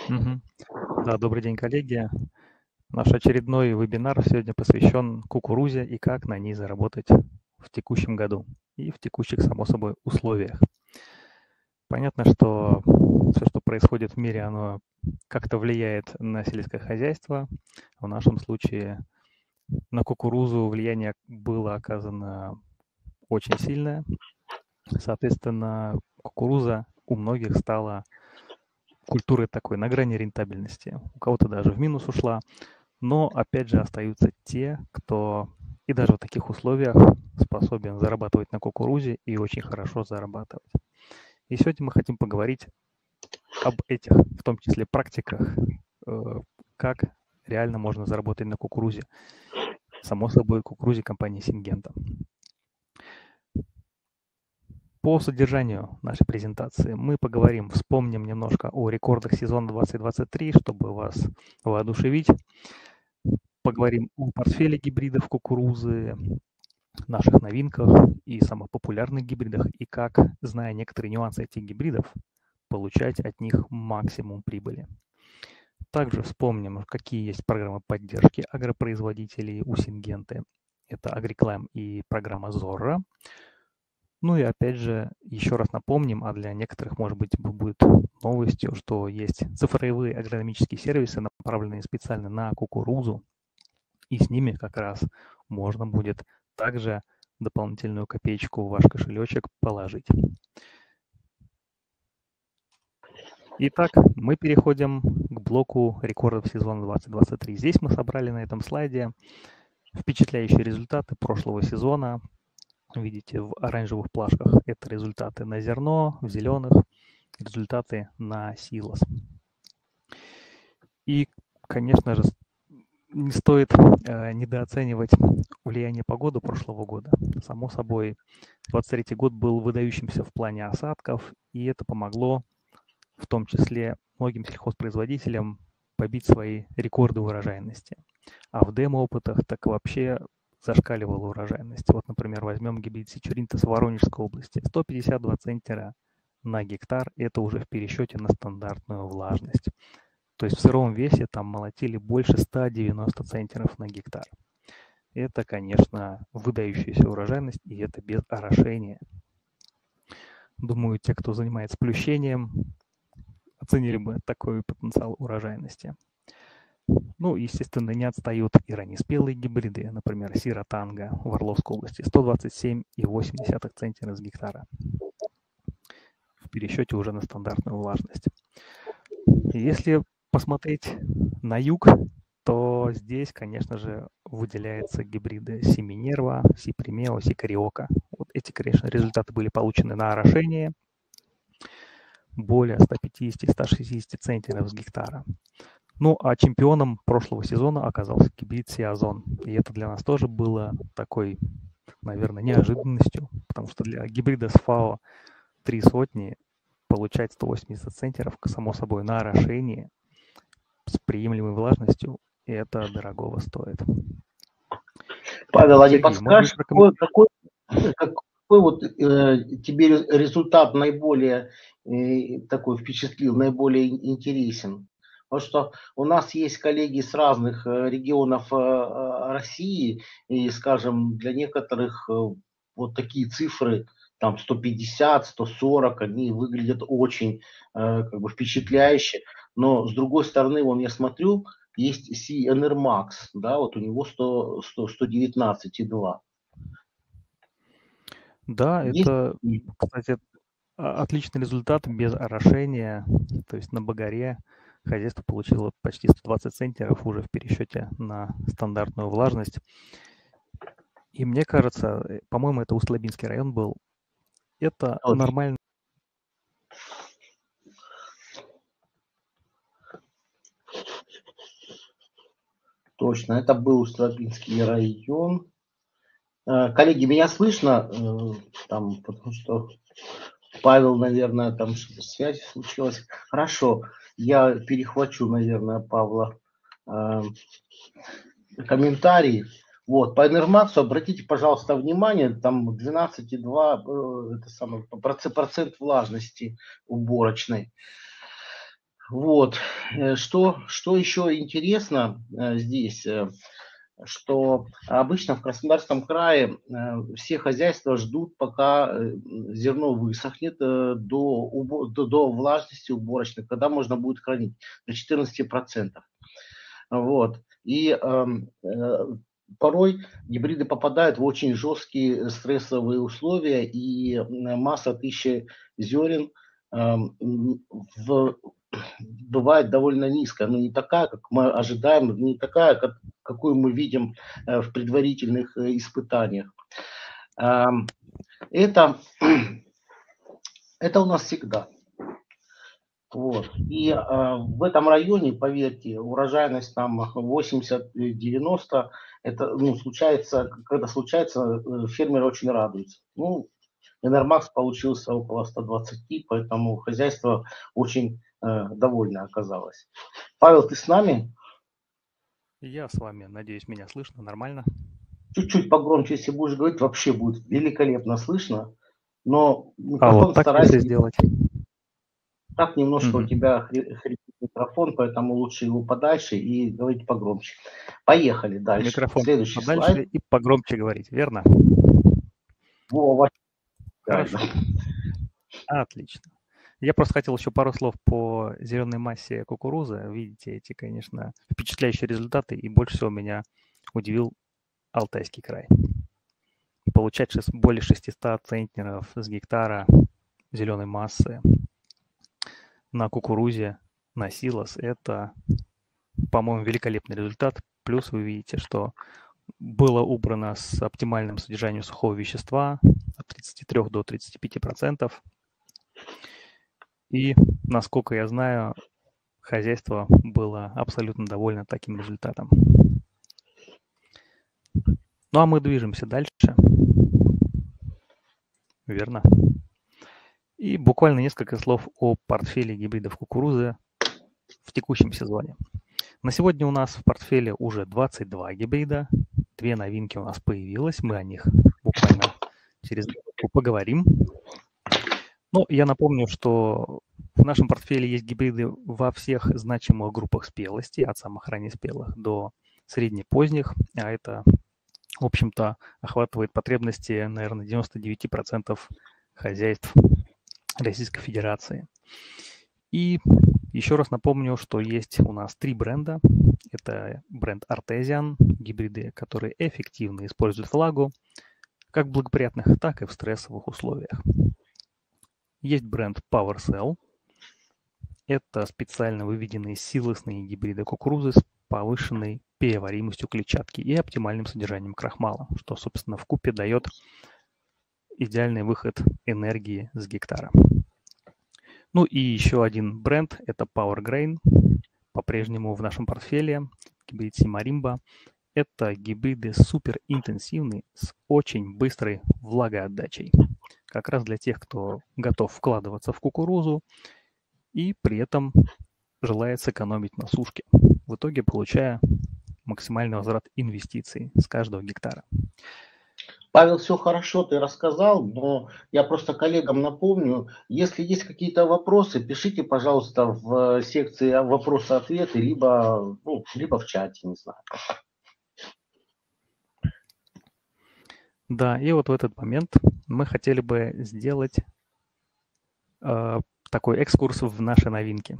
Мгм. Да, добрый день, коллеги. Наш очередной вебинар сегодня посвящен кукурузе и как на ней заработать в текущем году и в текущих, само собой, условиях. Понятно, что все, что происходит в мире, оно как-то влияет на сельское хозяйство. В нашем случае на кукурузу влияние было оказано очень сильное. Соответственно, кукуруза у многих стала культурой такой на грани рентабельности. У кого-то даже в минус ушла. Но опять же остаются те, кто и даже в таких условиях способен зарабатывать на кукурузе и очень хорошо зарабатывать. И сегодня мы хотим поговорить об этих, в том числе, практиках, как реально можно заработать на кукурузе. Само собой, кукурузе компании Сингента. По содержанию нашей презентации мы поговорим, вспомним немножко о рекордах сезона 2023, чтобы вас воодушевить. Поговорим о портфеле гибридов кукурузы, наших новинках и самых популярных гибридах, и как, зная некоторые нюансы этих гибридов, получать от них максимум прибыли. Также вспомним, какие есть программы поддержки агропроизводителей у Сингенты. Это AgriClaim и программа Zorra. Ну и опять же, еще раз напомним, а для некоторых, может быть, будет новостью, что есть цифровые агрономические сервисы, направленные специально на кукурузу, и с ними как раз можно будет также дополнительную копеечку в ваш кошелечек положить. Итак, мы переходим к блоку рекордов сезона 2023. Здесь мы собрали на этом слайде впечатляющие результаты прошлого сезона. Видите, в оранжевых плашках это результаты на зерно, в зеленых результаты на силос. И, конечно же, не стоит недооценивать влияние погоды прошлого года. Само собой, 2023 год был выдающимся в плане осадков, и это помогло в том числе многим сельхозпроизводителям побить свои рекорды урожайности. А в демо-опытах так вообще зашкаливала урожайность. Вот, например, возьмем гибрид Сичуринтес в Воронежской области. 152 центнера на гектар – это уже в пересчете на стандартную влажность. То есть в сыром весе там молотили больше 190 центнеров на гектар. Это, конечно, выдающаяся урожайность, и это без орошения. Думаю, те, кто занимается плющением, оценили бы такой потенциал урожайности. Ну, естественно, не отстают и раннеспелые гибриды, например, Сиротанга в Орловской области, 127,8 центнера с гектара. В пересчете уже на стандартную влажность. Если посмотреть на юг, то здесь, конечно же, выделяются гибриды Семинерва, Сипремео, Сикариока. Вот эти, конечно, результаты были получены на орошении более 150-160 центнеров с гектара. Ну, а чемпионом прошлого сезона оказался гибрид Сиазон. И это для нас тоже было такой, наверное, неожиданностью, потому что для гибрида с ФАО 3 сотни получать 180 центнеров, само собой, на орошении с приемлемой влажностью, и это дорогого стоит. Павел, а не Сергей, может быть, подскажешь, какой вот тебе результат наиболее такой впечатлил, наиболее интересен? Потому что у нас есть коллеги с разных регионов России, и, скажем, для некоторых вот такие цифры, там 150, 140, они выглядят очень как бы впечатляюще. Но с другой стороны, вон я смотрю, есть CNR Max, да, вот у него 119,2. Да, Есть? это, кстати, отличный результат без орошения, то есть на багаре хозяйство получило почти 120 центнеров уже в пересчете на стандартную влажность. И мне кажется, по-моему, это Усть-Лабинский район был, это нормально. Точно, это был Усть-Лабинский район. Коллеги, меня слышно? Там, потому что Павел, наверное, там связь случилась. Хорошо, я перехвачу, наверное, Павла комментарии. Вот, по Энермаксу обратите, пожалуйста, внимание, там 12,2 это самый процент влажности уборочной. Вот. Что еще интересно здесь, что обычно в Краснодарском крае все хозяйства ждут, пока зерно высохнет до влажности уборочной, когда можно будет хранить до 14%. Вот. И порой гибриды попадают в очень жесткие стрессовые условия, и масса тысячи зерен в бывает довольно низкая, но не такая, как мы ожидаем, не такая, какую мы видим в предварительных испытаниях. Это, это у нас всегда. Вот. И в этом районе, поверьте, урожайность там 80-90, это случается, когда случается, фермеры очень радуются. Энермакс получился около 120, поэтому хозяйство очень довольно оказалось. Павел, ты с нами? Я с вами, надеюсь, меня слышно нормально. Чуть-чуть погромче, если будешь говорить, вообще будет великолепно слышно. Но А микрофон вот так старайся, если сделать. так немножко у Мгм. тебя хрипит микрофон, поэтому лучше его подальше и говорить погромче. Поехали дальше. Микрофон Следующий подальше слайд. и погромче говорить, верно? Вова, Хорошо. Отлично. Я просто хотел еще пару слов по зеленой массе кукурузы. Видите эти, конечно, впечатляющие результаты, и больше всего меня удивил Алтайский край. Получать более 600 центнеров с гектара зеленой массы на кукурузе, на силос – это, по-моему, великолепный результат. Плюс вы видите, что было убрано с оптимальным содержанием сухого вещества от 33 до 35%. И, насколько я знаю, хозяйство было абсолютно довольно таким результатом. Ну а мы движемся дальше. Верно. И буквально несколько слов о портфеле гибридов кукурузы в текущем сезоне. На сегодня у нас в портфеле уже 22 гибрида. 2 новинки у нас появилось. Мы о них буквально через минутку поговорим. Но я напомню, что в нашем портфеле есть гибриды во всех значимых группах спелости, от самых раннеспелых до среднепоздних, а это, в общем-то, охватывает потребности, наверное, 99% хозяйств Российской Федерации. И еще раз напомню, что есть у нас 3 бренда. Это бренд Artesian, гибриды, которые эффективно используют влагу, как в благоприятных, так и в стрессовых условиях. Есть бренд PowerCell. Это специально выведенные силосные гибриды кукурузы с повышенной переваримостью клетчатки и оптимальным содержанием крахмала, что, собственно, вкупе дает идеальный выход энергии с гектара. Ну и еще один бренд – это PowerGrain, по-прежнему в нашем портфеле, гибрид Симаримба. Это гибриды суперинтенсивные с очень быстрой влагоотдачей. Как раз для тех, кто готов вкладываться в кукурузу и при этом желает сэкономить на сушке, в итоге получая максимальный возврат инвестиций с каждого гектара. Павел, все хорошо ты рассказал, но я просто коллегам напомню, если есть какие-то вопросы, пишите, пожалуйста, в секции вопросы-ответы, либо в чате, не знаю. Да, и вот в этот момент мы хотели бы сделать такой экскурс в наши новинки.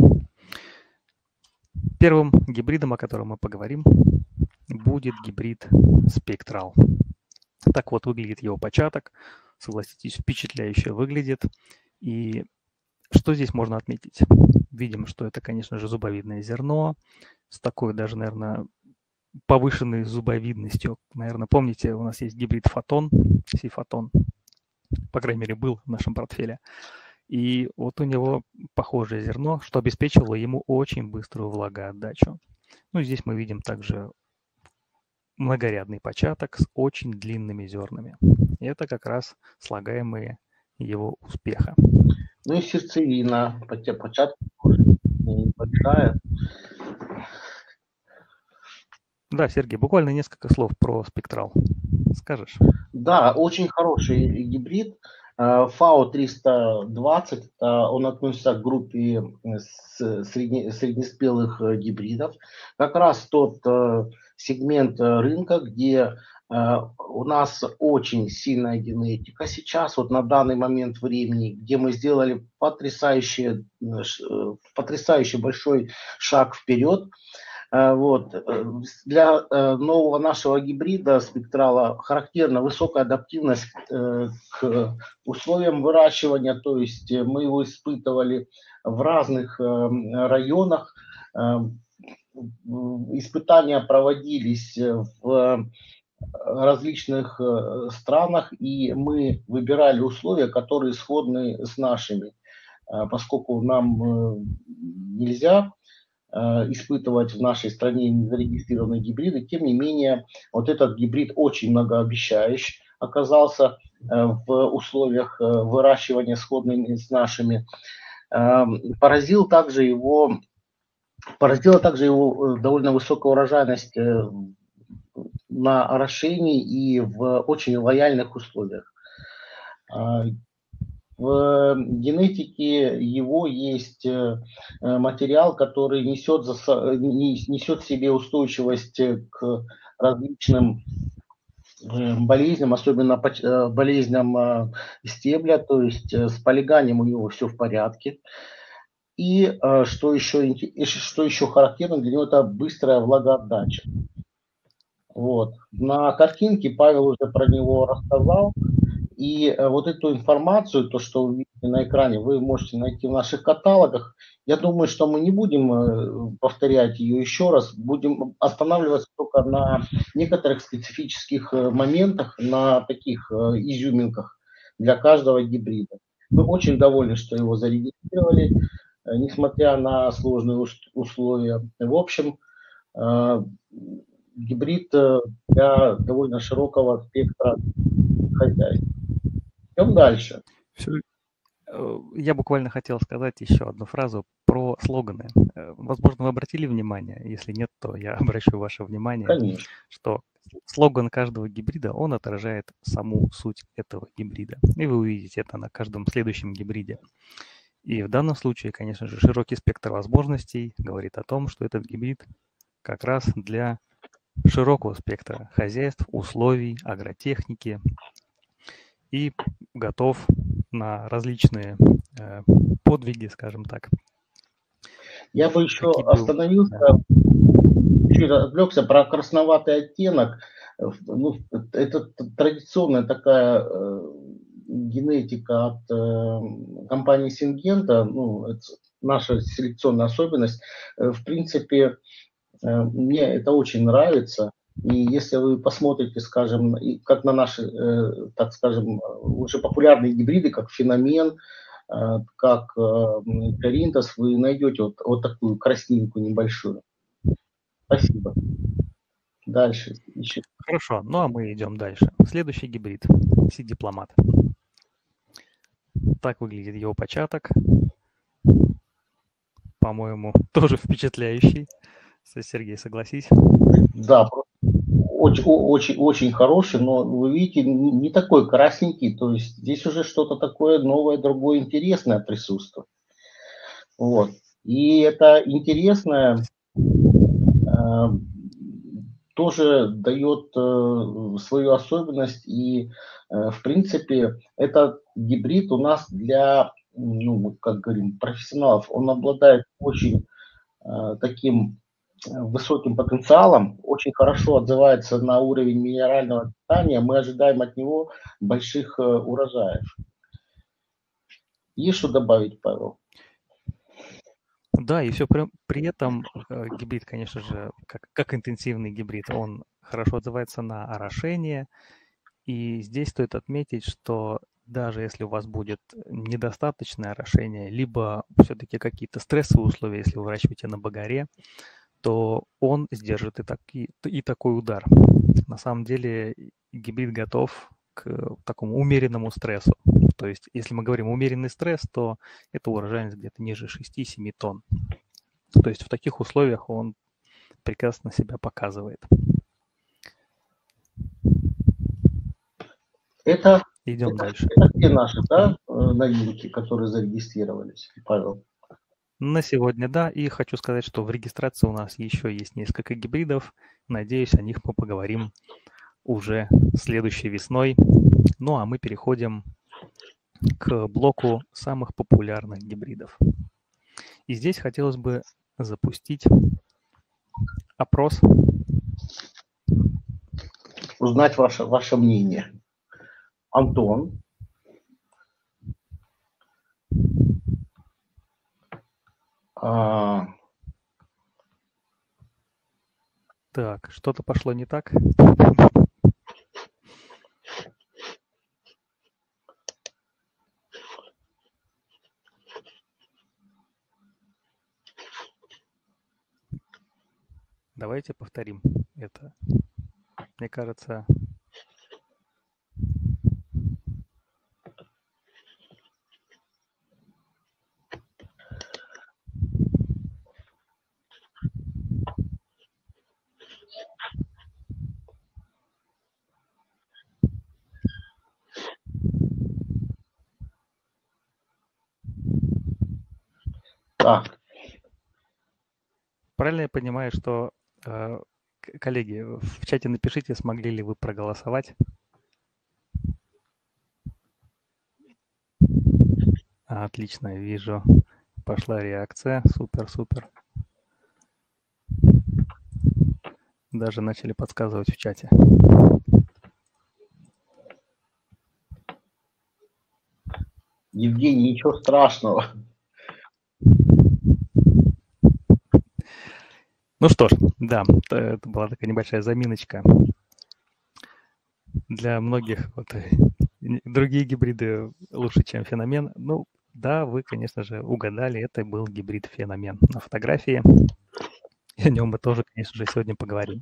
Первым гибридом, о котором мы поговорим, будет гибрид Spectral. Так вот выглядит его початок. Согласитесь, впечатляюще выглядит. И что здесь можно отметить? Видим, что это, конечно же, зубовидное зерно с такой даже, наверное, повышенной зубовидностью. Наверное, помните, у нас есть гибрид Фотон, Си-Фотон, по крайней мере, был в нашем портфеле. И вот у него похожее зерно, что обеспечивало ему очень быструю влагоотдачу. Ну, здесь мы видим также многорядный початок с очень длинными зернами. И это как раз слагаемые его успеха. Ну и сердцевина, початку тоже небольшая. Да, Сергей, буквально несколько слов про спектрал. Скажешь? Да, очень хороший гибрид. ФАО-320, он относится к группе среднеспелых гибридов. Как раз тот сегмент рынка, где у нас очень сильная генетика сейчас, вот на данный момент времени, где мы сделали потрясающий большой шаг вперед. Вот. Для нового нашего гибрида спектрала характерна высокая адаптивность к условиям выращивания, то есть мы его испытывали в разных районах. Испытания проводились в различных странах, и мы выбирали условия, которые сходны с нашими, поскольку нам нельзя испытывать в нашей стране незарегистрированные гибриды. Тем не менее, вот этот гибрид очень многообещающий оказался в условиях выращивания сходными с нашими. Поразила также его довольно высокая урожайность на орошении и в очень лояльных условиях. В генетике его есть материал, который несет в себе устойчивость к различным болезням, особенно болезням стебля, то есть с полиганием у него все в порядке. И что еще характерно для него, это быстрая влагоотдача. Вот. На картинке Павел уже про него рассказал. И вот эту информацию, то, что вы видите на экране, вы можете найти в наших каталогах. Я думаю, что мы не будем повторять ее еще раз, будем останавливаться только на некоторых специфических моментах, на таких изюминках для каждого гибрида. Мы очень довольны, что его зарегистрировали, несмотря на сложные условия. В общем, гибрид для довольно широкого спектра хозяйств. Идем дальше. Я буквально хотел сказать еще одну фразу про слоганы. Возможно, вы обратили внимание, если нет, то я обращу ваше внимание, Конечно. Что слоган каждого гибрида, он отражает саму суть этого гибрида. И вы увидите это на каждом следующем гибриде. И в данном случае, конечно же, широкий спектр возможностей говорит о том, что этот гибрид как раз для широкого спектра хозяйств, условий, агротехники и готов на различные подвиги, скажем так. Я бы еще остановился, чуть отвлекся про красноватый оттенок. Ну, это традиционная такая генетика от компании Сингента, ну, это наша селекционная особенность. В принципе, мне это очень нравится. И если вы посмотрите, скажем, как на наши, так скажем, уже популярные гибриды, как Феномен, как Коринтос, вы найдете вот такую краснинку небольшую. Спасибо. Дальше. Еще. Хорошо, ну а мы идем дальше. Следующий гибрид. Си-дипломат. Так выглядит его початок. По-моему, тоже впечатляющий. Сергей, согласись? Да, очень хороший, но вы видите, не такой красненький, то есть здесь уже что-то такое новое, другое, интересное присутствует. Вот. И это интересное тоже дает свою особенность, и в принципе этот гибрид у нас для, ну, как говорим, профессионалов, он обладает очень таким высоким потенциалом, очень хорошо отзывается на уровень минерального питания. Мы ожидаем от него больших урожаев. Есть что добавить, Павел? Да, и все при этом гибрид, конечно же, как интенсивный гибрид, он хорошо отзывается на орошение. И здесь стоит отметить, что даже если у вас будет недостаточное орошение, либо все-таки какие-то стрессовые условия, если вы выращиваете на багаре, то он сдержит и такой удар. На самом деле гибрид готов к такому умеренному стрессу. То есть, если мы говорим умеренный стресс, то это урожайность где-то ниже 6-7 тонн. То есть в таких условиях он прекрасно себя показывает. Это идем дальше. Это все наши, да, новинки, которые зарегистрировались, Павел? На сегодня да, и хочу сказать, что в регистрации у нас еще есть несколько гибридов. Надеюсь, о них мы поговорим уже следующей весной. Ну а мы переходим к блоку самых популярных гибридов. И здесь хотелось бы запустить опрос. Узнать ваше мнение. Антон. Так, что-то пошло не так. Давайте повторим это. Мне кажется... Так. Правильно я понимаю, что, коллеги, в чате напишите, смогли ли вы проголосовать? Отлично, вижу. Пошла реакция. Супер, супер. Даже начали подсказывать в чате. Евгений, ничего страшного. Ну что ж, да, это была такая небольшая заминочка. Для многих вот, другие гибриды лучше, чем феномен. Ну, да, вы, конечно же, угадали, это был гибрид феномен на фотографии. И о нем мы тоже, конечно же, сегодня поговорим.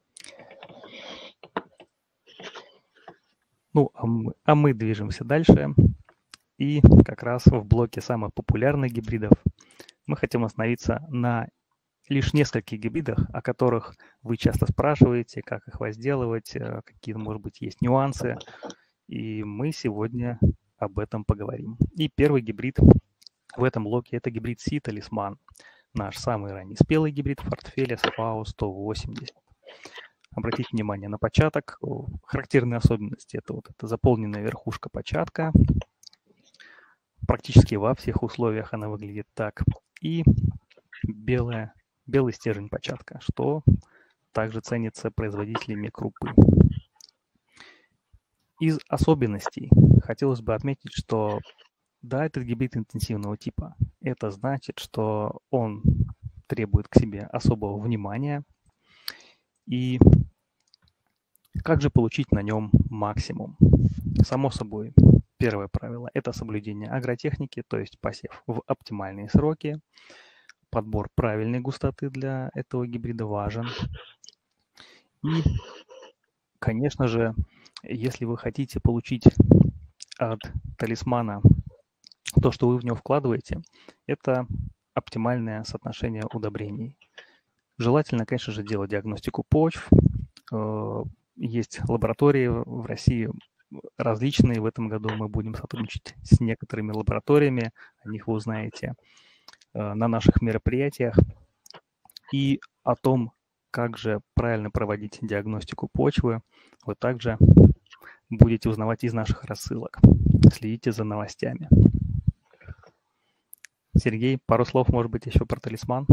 Ну, а мы движемся дальше. И как раз в блоке самых популярных гибридов мы хотим остановиться на лишь нескольких гибридах, о которых вы часто спрашиваете, как их возделывать, какие, может быть, есть нюансы. И мы сегодня об этом поговорим. И первый гибрид в этом блоке – это гибрид Си-Талисман. Наш самый ранний спелый гибрид в портфеле FAO-180. Обратите внимание на початок. Характерные особенности – это вот эта заполненная верхушка початка. Практически во всех условиях она выглядит так. И белый стержень початка, что также ценится производителями крупы. Из особенностей хотелось бы отметить, что да, этот гибрид интенсивного типа. Это значит, что он требует к себе особого внимания. И как же получить на нем максимум? Само собой, первое правило – это соблюдение агротехники, то есть посев в оптимальные сроки. Подбор правильной густоты для этого гибрида важен. И, конечно же, если вы хотите получить от талисмана то, что вы в него вкладываете, это оптимальное соотношение удобрений. Желательно, конечно же, делать диагностику почв. Есть лаборатории в России различные. В этом году мы будем сотрудничать с некоторыми лабораториями. О них вы узнаете на наших мероприятиях. И о том, как же правильно проводить диагностику почвы, вы также будете узнавать из наших рассылок. Следите за новостями. Сергей, пару слов, может быть, еще про талисман?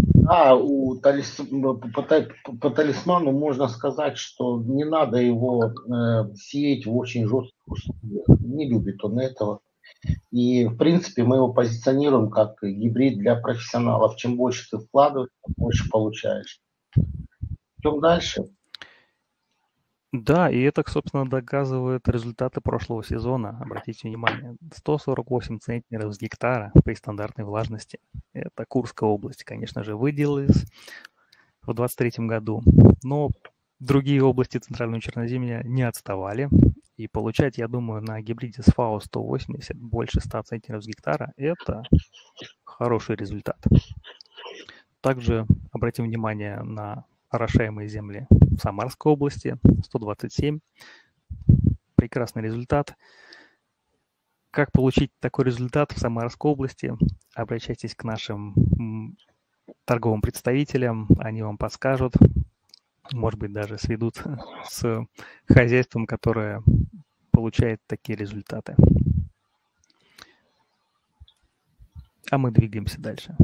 По талисману можно сказать, что не надо его сеять в очень жестких условиях. Не любит он этого. И, в принципе, мы его позиционируем как гибрид для профессионалов. Чем больше ты вкладываешь, тем больше получаешь. Идем дальше. Да, и это, собственно, доказывают результаты прошлого сезона. Обратите внимание, 148 центнеров с гектара при стандартной влажности. Это Курская область, конечно же, выделилась в 2023 году. Но другие области Центрального Черноземья не отставали. И получать, я думаю, на гибриде с FAO-180 больше 100 центнеров с гектара – это хороший результат. Также обратим внимание на орошаемые земли в Самарской области, 127. Прекрасный результат. Как получить такой результат в Самарской области? Обращайтесь к нашим торговым представителям, они вам подскажут, может быть, даже сведут с хозяйством, которое получает такие результаты. А мы двигаемся дальше.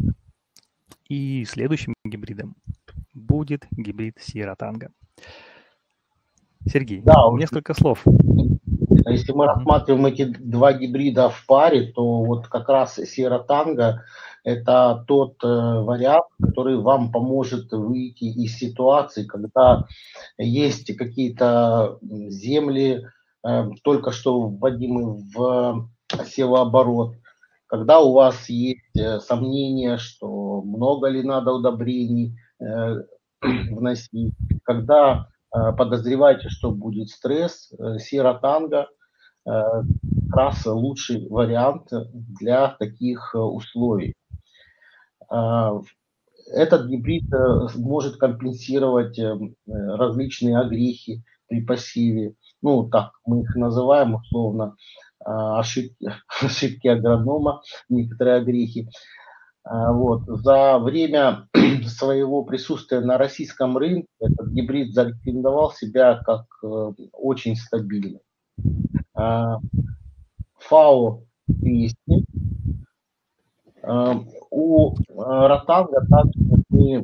И следующим гибридом будет гибрид Sierra Tango. Сергей, Да, несколько слов. Если мы рассматриваем эти два гибрида в паре, то вот как раз Sierra Tango – это тот вариант, который вам поможет выйти из ситуации, когда есть какие-то земли, только что вводимые в севооборот, когда у вас есть сомнения, что много ли надо удобрений вносить, когда подозреваете, что будет стресс, Sierra Tango как раз лучший вариант для таких условий. Этот гибрид может компенсировать различные огрехи при посеве. Ну, так мы их называем условно, ошибки агронома, некоторые огрехи. Вот. За время своего присутствия на российском рынке этот гибрид зарекомендовал себя как очень стабильный. ФАО песни. У Ротанга также мы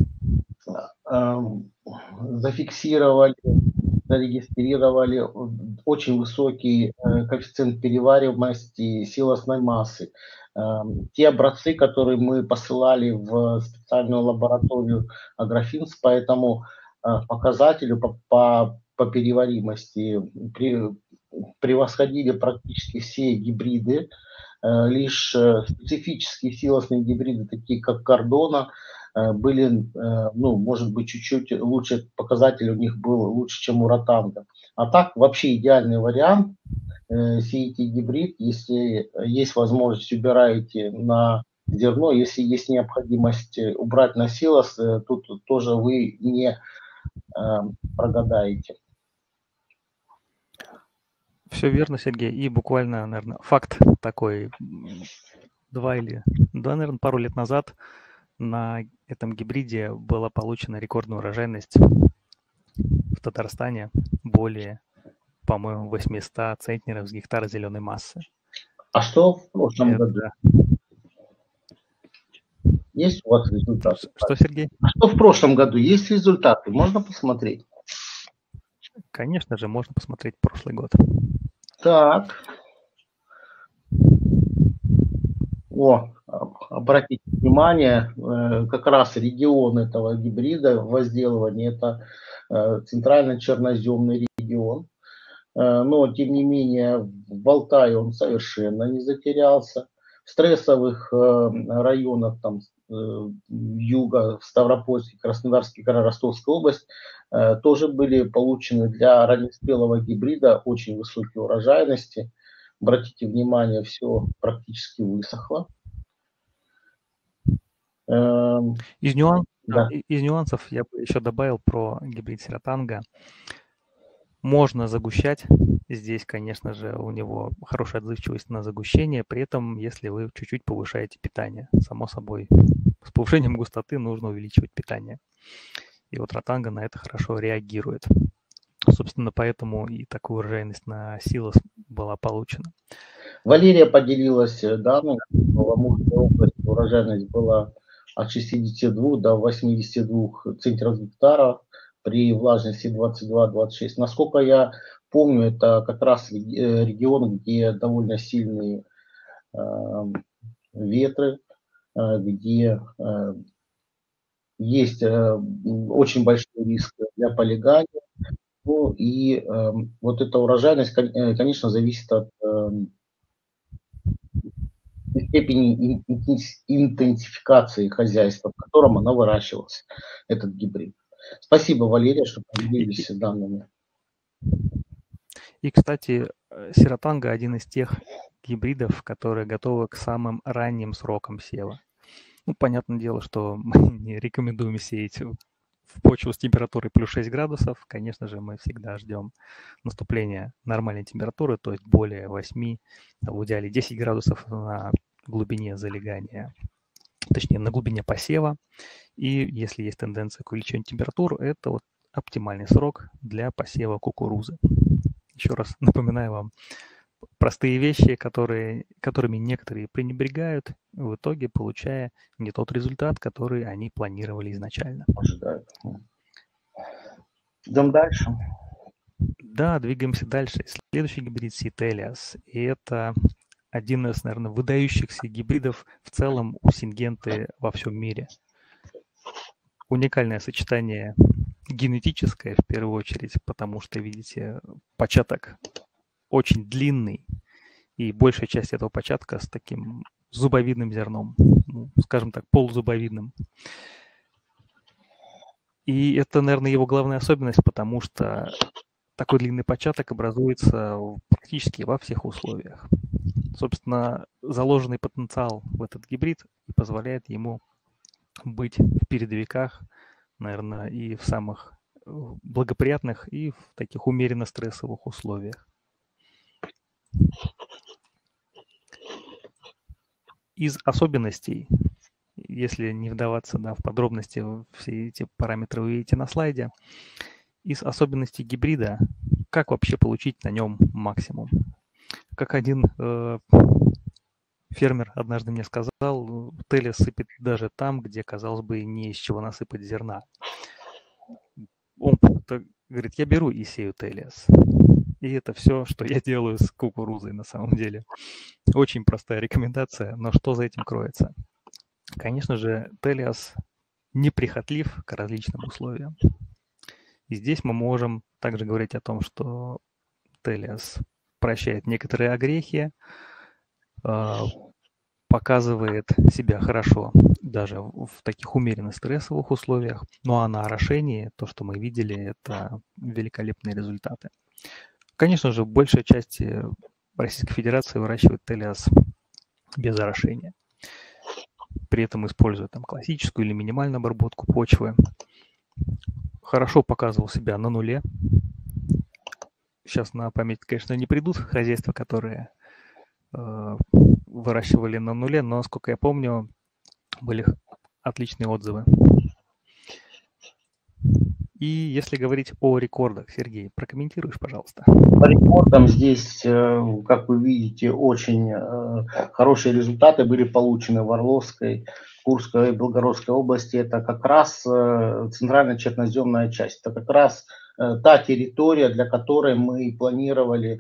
зафиксировали, зарегистрировали очень высокий коэффициент перевариваемости силосной массы. Те образцы, которые мы посылали в специальную лабораторию Агрофинс, по этому показателю по переваримости превосходили практически все гибриды. Лишь специфические силосные гибриды, такие как Кордона, были, ну, может быть, чуть-чуть лучше, показатель у них был лучше, чем у Ротанга. А так, вообще идеальный вариант. Сеете гибрид, если есть возможность, убираете на зерно, если есть необходимость убрать на силос, тут тоже вы не прогадаете. Все верно, Сергей. И буквально, наверное, факт такой. Наверное, пару лет назад на этом гибриде была получена рекордная урожайность в Татарстане. Более, по-моему, 800 центнеров с гектара зеленой массы. А что в прошлом году? Есть у вас результаты? Что, Сергей? А что в прошлом году? Есть результаты? Можно посмотреть? Конечно же, можно посмотреть прошлый год. Так. Обратите внимание, как раз регион этого гибрида возделывания – это центрально-черноземный регион. Но, тем не менее, в Алтае он совершенно не затерялся. В стрессовых районах, там, юга, Ставропольский, Краснодарский край, Ростовская область, тоже были получены для раннеспелого гибрида очень высокие урожайности. Обратите внимание, все практически высохло. Из нюансов я бы еще добавил про гибрид Sierra Tango. Можно загущать. Здесь, конечно же, у него хорошая отзывчивость на загущение. При этом, если вы чуть-чуть повышаете питание, само собой, с повышением густоты нужно увеличивать питание. И вот Ротанго на это хорошо реагирует. Собственно, поэтому и такую урожайность на силос была получена. Валерия поделилась данными, что в Амурской области урожайность была от 62 до 82 центнеров гектара при влажности 22-26. Насколько я помню, это как раз регион, где довольно сильные ветры, где есть очень большой риск для полегания. Ну и вот эта урожайность, конечно, зависит от степени интенсификации хозяйства, в котором она выращивалась, этот гибрид. Спасибо, Валерия, что поделились данными. И, кстати, Sierra Tango один из тех гибридов, которые готовы к самым ранним срокам сева. Ну, понятное дело, что мы не рекомендуем сеять в почву с температурой плюс 6 градусов, конечно же, мы всегда ждем наступления нормальной температуры, то есть более 8, в идеале 10 градусов на глубине залегания, точнее на глубине посева. И если есть тенденция к увеличению температур, это вот оптимальный срок для посева кукурузы. Еще раз напоминаю вам простые вещи, которыми некоторые пренебрегают, в итоге получая не тот результат, который они планировали изначально. Ожидают. Идем дальше. Да, двигаемся дальше. Следующий гибрид Сителиас. И это один из, наверное, выдающихся гибридов в целом у Сингенты во всем мире. Уникальное сочетание генетическое, в первую очередь, потому что, видите, початок очень длинный, и большая часть этого початка с таким зубовидным зерном, скажем так, полузубовидным. И это, наверное, его главная особенность, потому что такой длинный початок образуется практически во всех условиях. Собственно, заложенный потенциал в этот гибрид позволяет ему быть в передовиках, наверное, и в самых благоприятных, и в таких умеренно стрессовых условиях. Из особенностей, если не вдаваться в подробности, все эти параметры вы видите на слайде, из особенностей гибрида, как вообще получить на нем максимум. Как один фермер однажды мне сказал, Телиас сыпет даже там, где, казалось бы, не из чего насыпать зерна. Он говорит, я беру и сею Телиас. И это все, что я делаю с кукурузой на самом деле. Очень простая рекомендация, но что за этим кроется? Конечно же, Телиас неприхотлив к различным условиям. И здесь мы можем также говорить о том, что Телиас прощает некоторые огрехи, показывает себя хорошо даже в таких умеренно стрессовых условиях. Ну а на орошении, то, что мы видели, это великолепные результаты. Конечно же, большая часть Российской Федерации выращивает Телиас без орошения. При этом используя классическую или минимальную обработку почвы. Хорошо показывал себя на нуле. Сейчас на память, конечно, не придут хозяйства, которые выращивали на нуле, но, насколько я помню, были отличные отзывы. И если говорить о рекордах, Сергей, прокомментируешь, пожалуйста. По рекордам здесь, как вы видите, очень хорошие результаты были получены в Орловской, Курской и Белгородской области. Это как раз центральная черноземная часть. Это как раз та территория, для которой мы планировали,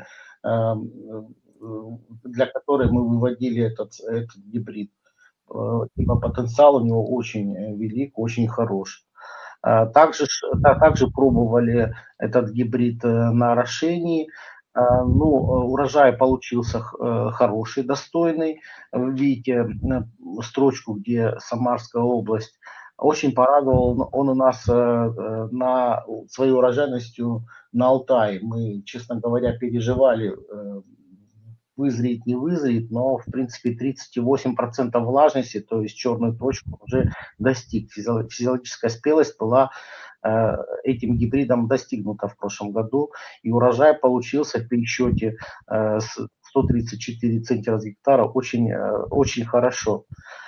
для которой мы выводили этот гибрид. Потенциал у него очень велик, очень хороший. Также пробовали этот гибрид на орошении. Урожай получился хороший, достойный. Видите строчку, где Самарская область. Очень порадовал он у нас на своей урожайностью на Алтае. Мы, честно говоря, переживали, вызреет, не вызреет, но в принципе 38% влажности, то есть черную точку уже достиг. Физиологическая спелость была этим гибридом достигнута в прошлом году, и урожай получился в пересчете 134 центнера с гектара очень, очень хорошо.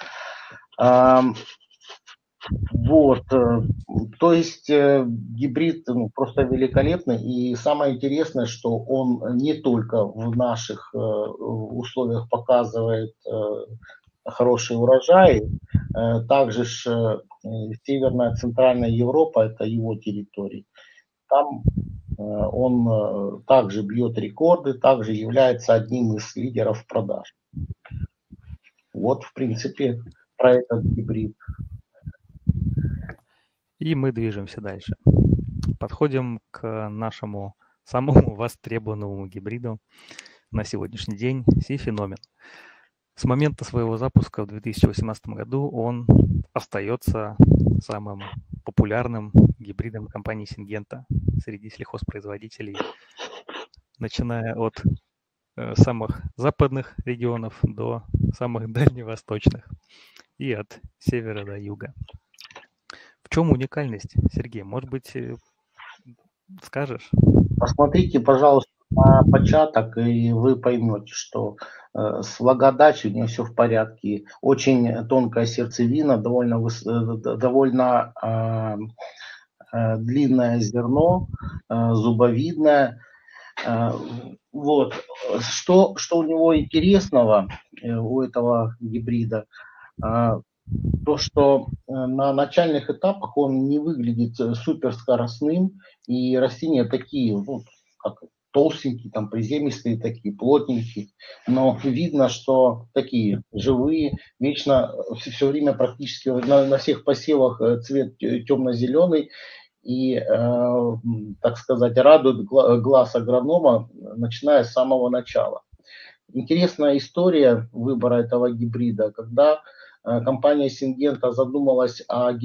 То есть гибрид просто великолепный, и самое интересное, что он не только в наших условиях показывает хороший урожай, также Северная Центральная Европа, это его территория, там он также бьет рекорды, также является одним из лидеров продаж. Вот, в принципе, про этот гибрид. И мы движемся дальше. Подходим к нашему самому востребованному гибриду на сегодняшний день – Си-Феномен. С момента своего запуска в 2018 году он остается самым популярным гибридом компании Сингента среди сельхозпроизводителей, начиная от самых западных регионов до самых дальневосточных и от севера до юга. В чем уникальность, Сергей? Может быть, скажешь? Посмотрите, пожалуйста, на початок, и вы поймете, что с влагодачей у нее все в порядке. Очень тонкая сердцевина, довольно длинное зерно, зубовидное. Э, Вот. Что у него интересного, у этого гибрида? А, То, что на начальных этапах он не выглядит суперскоростным, и растения такие, ну, как толстенькие, там, приземистые такие, плотненькие, но видно, что такие живые, вечно, все время практически на всех посевах цвет темно-зеленый, и, так сказать, радует глаз агронома, начиная с самого начала. Интересная история выбора этого гибрида, когда компания Сингента задумалась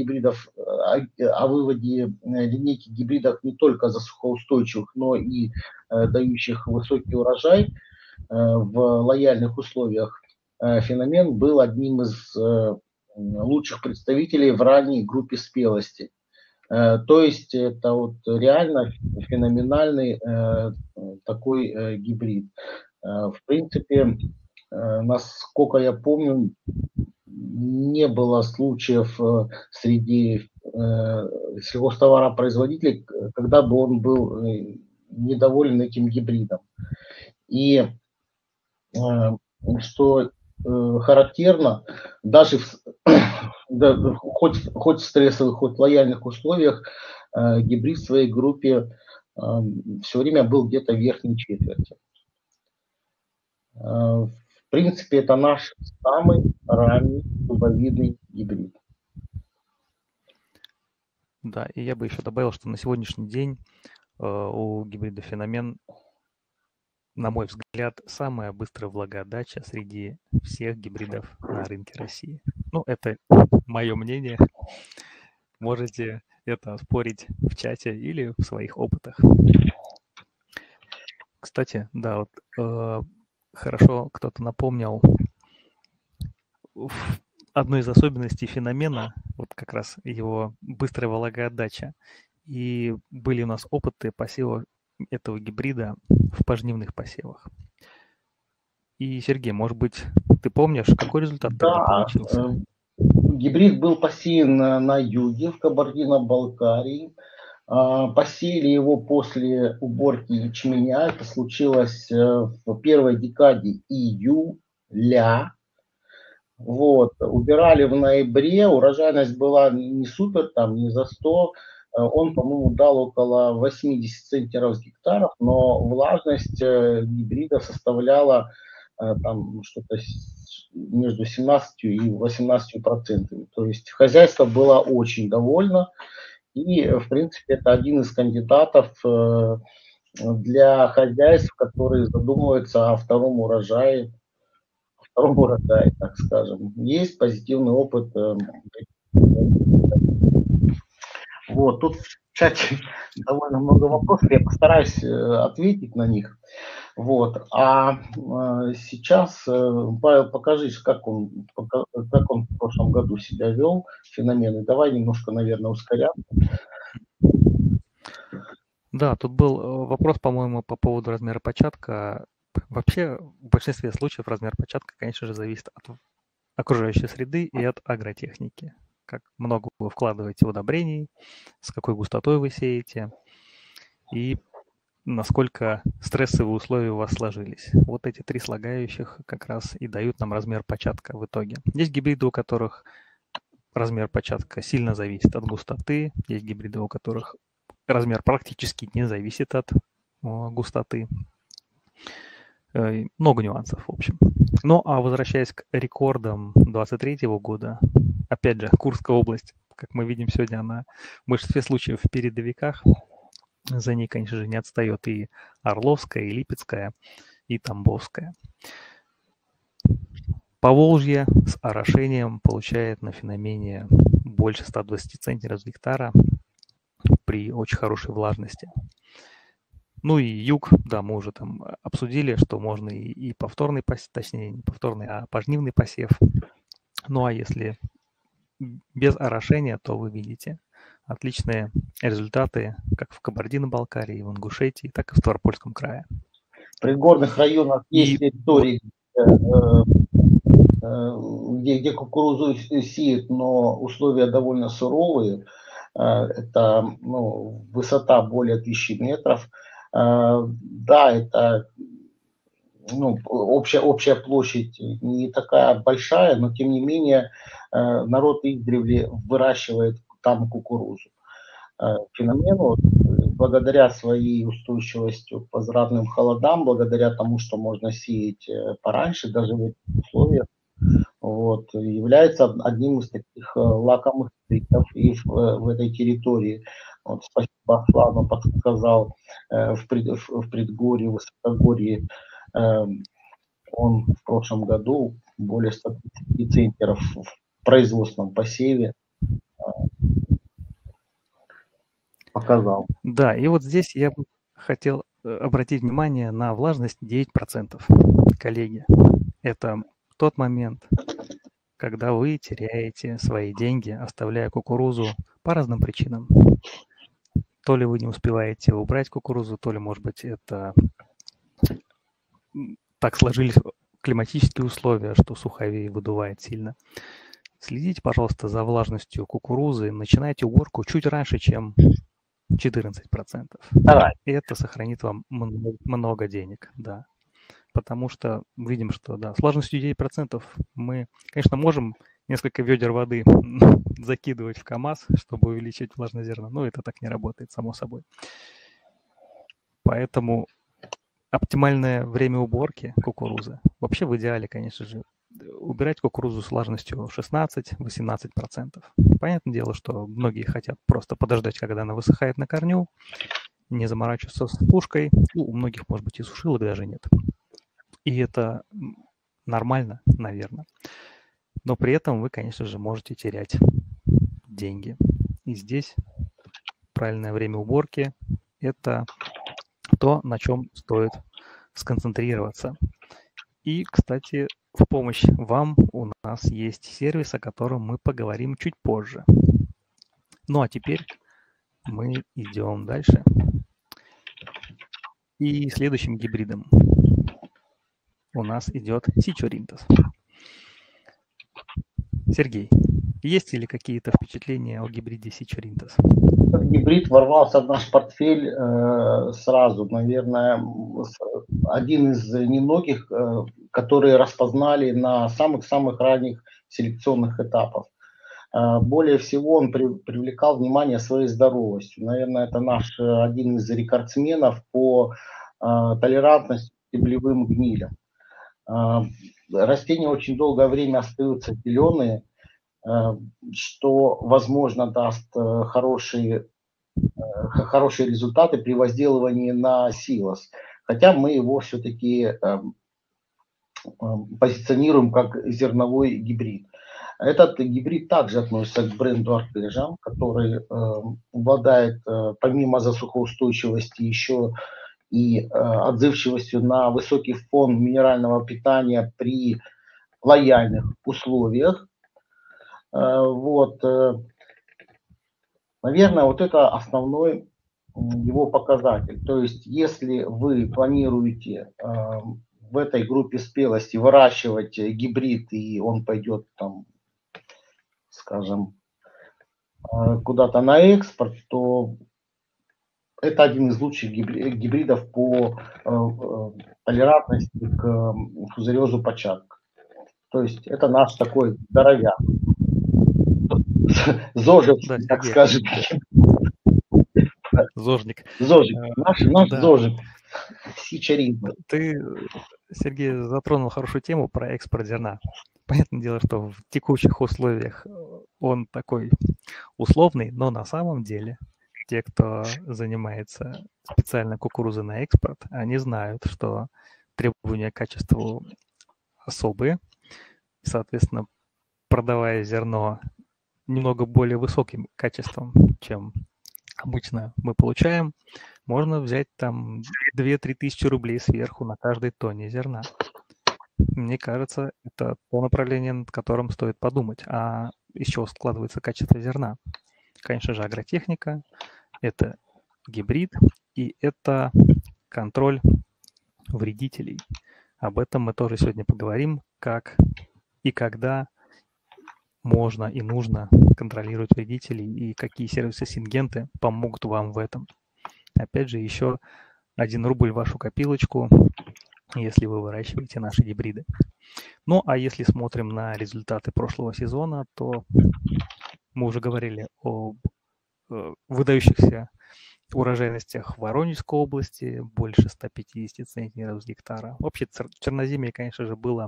о выводе линейки гибридов не только засухоустойчивых, но и дающих высокий урожай в лояльных условиях. Феномен был одним из лучших представителей в ранней группе спелости. То есть это вот реально феноменальный такой гибрид. В принципе, насколько я помню, не было случаев среди сельхозтоваропроизводителей, когда бы он был недоволен этим гибридом. И что характерно, даже хоть в стрессовых, хоть в лояльных условиях, гибрид в своей группе все время был где-то в верхней четверти. В принципе, это наш самый ранний зубовидный гибрид. Да, и я бы еще добавил, что на сегодняшний день у гибрида «Феномен», на мой взгляд, самая быстрая влагоотдача среди всех гибридов на рынке России. Ну, это мое мнение. Можете это спорить в чате или в своих опытах. Кстати, да, вот хорошо кто-то напомнил одну из особенностей «Феномена», вот как раз его быстрая влагоотдача. И были у нас опыты посева этого гибрида в пожнивных посевах. И, Сергей, может быть, ты помнишь, какой результат тогда получился? Гибрид был посеян на юге, в Кабардино-Балкарии. Посеяли его после уборки ячменя. Это случилось в первой декаде июля. Вот. Убирали в ноябре. Урожайность была не супер, там не за 100. Он, по-моему, дал около 80 центнеров с гектаров, но влажность гибрида составляла там что-то между 17 и 18%. То есть хозяйство было очень довольно. И, в принципе, это один из кандидатов для хозяйств, которые задумываются о втором урожае, так скажем. Есть позитивный опыт. Вот, тут в чате довольно много вопросов, я постараюсь ответить на них. Вот. Сейчас, Павел, покажи, как он в прошлом году себя вел, феномены. Давай немножко, наверное, ускоряем. Да, тут был вопрос, по-моему, по поводу размера початка. Вообще, в большинстве случаев размер початка, конечно же, зависит от окружающей среды и от агротехники. Как много вы вкладываете удобрений, с какой густотой вы сеете и насколько стрессовые условия у вас сложились. Вот эти три слагающих как раз и дают нам размер початка в итоге. Есть гибриды, у которых размер початка сильно зависит от густоты, есть гибриды, у которых размер практически не зависит от густоты. Много нюансов, в общем. Ну, а возвращаясь к рекордам 2023 года, опять же, Курская область, как мы видим сегодня, она в большинстве случаев в передовиках. За ней, конечно же, не отстает и Орловская, и Липецкая, и Тамбовская. Поволжье с орошением получает на феномене больше 120 центнеров с гектара при очень хорошей влажности. Ну и юг, да, мы уже там обсудили, что можно и повторный посев, точнее не повторный, а пожнивный посев. Ну а если без орошения, то вы видите отличные результаты как в Кабардино-Балкарии, в Ингушетии, так и в Ставропольском крае. В пригорных районах есть территории, где кукурузу сеют, но условия довольно суровые. Это высота более 1000 метров. Да, это общая площадь не такая большая, но тем не менее народ издревле выращивает там кукурузу. Феномен, благодаря своей устойчивости к возвратным холодам, благодаря тому, что можно сеять пораньше, даже в этих условиях, является одним из таких лакомых фруктов и в этой территории. Спасибо, Слава подсказал, в предгорье, высокогорье, он в прошлом году более 130 центнеров в производственном посеве показал. Да, и вот здесь я бы хотел обратить внимание на влажность 9%. Коллеги, это тот момент, когда вы теряете свои деньги, оставляя кукурузу по разным причинам. То ли вы не успеваете убрать кукурузу, то ли, может быть, это так сложились климатические условия, что суховей выдувает сильно. Следите, пожалуйста, за влажностью кукурузы. Начинайте уборку чуть раньше, чем 14%. Давай. И это сохранит вам много денег, да. Потому что видим, что да, с влажностью 9% мы, конечно, можем несколько ведер воды закидывать в КАМАЗ, чтобы увеличить влажность зерна, но это так не работает, само собой. Поэтому оптимальное время уборки кукурузы, вообще в идеале, конечно же, убирать кукурузу с влажностью 16-18%. Понятное дело, что многие хотят просто подождать, когда она высыхает на корню, не заморачиваться с сушкой. У многих, может быть, и сушилок даже нет. И это нормально, наверное. Но при этом вы, конечно же, можете терять деньги. И здесь правильное время уборки – это то, на чем стоит сконцентрироваться. И, кстати, в помощь вам у нас есть сервис, о котором мы поговорим чуть позже. Ну а теперь мы идем дальше. И следующим гибридом у нас идет Сичоринтос. Сергей, есть ли какие-то впечатления о гибриде Сичоринтос? Этот гибрид ворвался в наш портфель сразу, наверное, один из немногих, которые распознали на самых-самых ранних селекционных этапах. Более всего он привлекал внимание своей здоровостью. Наверное, это наш один из рекордсменов по толерантности к стеблевым гнилям. Растения очень долгое время остаются зеленые, что, возможно, даст хорошие результаты при возделывании на силос. Хотя мы его все-таки позиционируем как зерновой гибрид. Этот гибрид также относится к бренду Artesian, который обладает помимо засухоустойчивости еще и отзывчивостью на высокий фон минерального питания при лояльных условиях. Наверное, это основной его показатель. То есть, если вы планируете в этой группе спелости выращивать гибрид, и он пойдет там, скажем, куда-то на экспорт, то это один из лучших гибридов по толерантности к фузариозу початка. То есть это наш такой здоровяк. Зожик, да, так скажем. Зожник. Зожик. Наш да. Зожик. Сичоринтос. Ты, Сергей, затронул хорошую тему про экспорт зерна. Понятное дело, что в текущих условиях он такой условный, но на самом деле те, кто занимается специально кукурузой на экспорт, они знают, что требования к качеству особые. Соответственно, продавая зерно немного более высоким качеством, чем обычно мы получаем, можно взять там 2-3 тысячи рублей сверху на каждой тонне зерна. Мне кажется, это то направление, над которым стоит подумать. А из чего складывается качество зерна? конечно же, агротехника, это гибрид и это контроль вредителей. Об этом мы тоже сегодня поговорим, как и когда можно и нужно контролировать вредителей и какие сервисы-сингенты помогут вам в этом. Опять же, еще 1 рубль в вашу копилочку, если вы выращиваете наши гибриды. Ну, а если смотрим на результаты прошлого сезона, то мы уже говорили о выдающихся урожайностях в Воронежской области, больше 150 центнеров с гектара. Вообще черноземье, конечно же, было,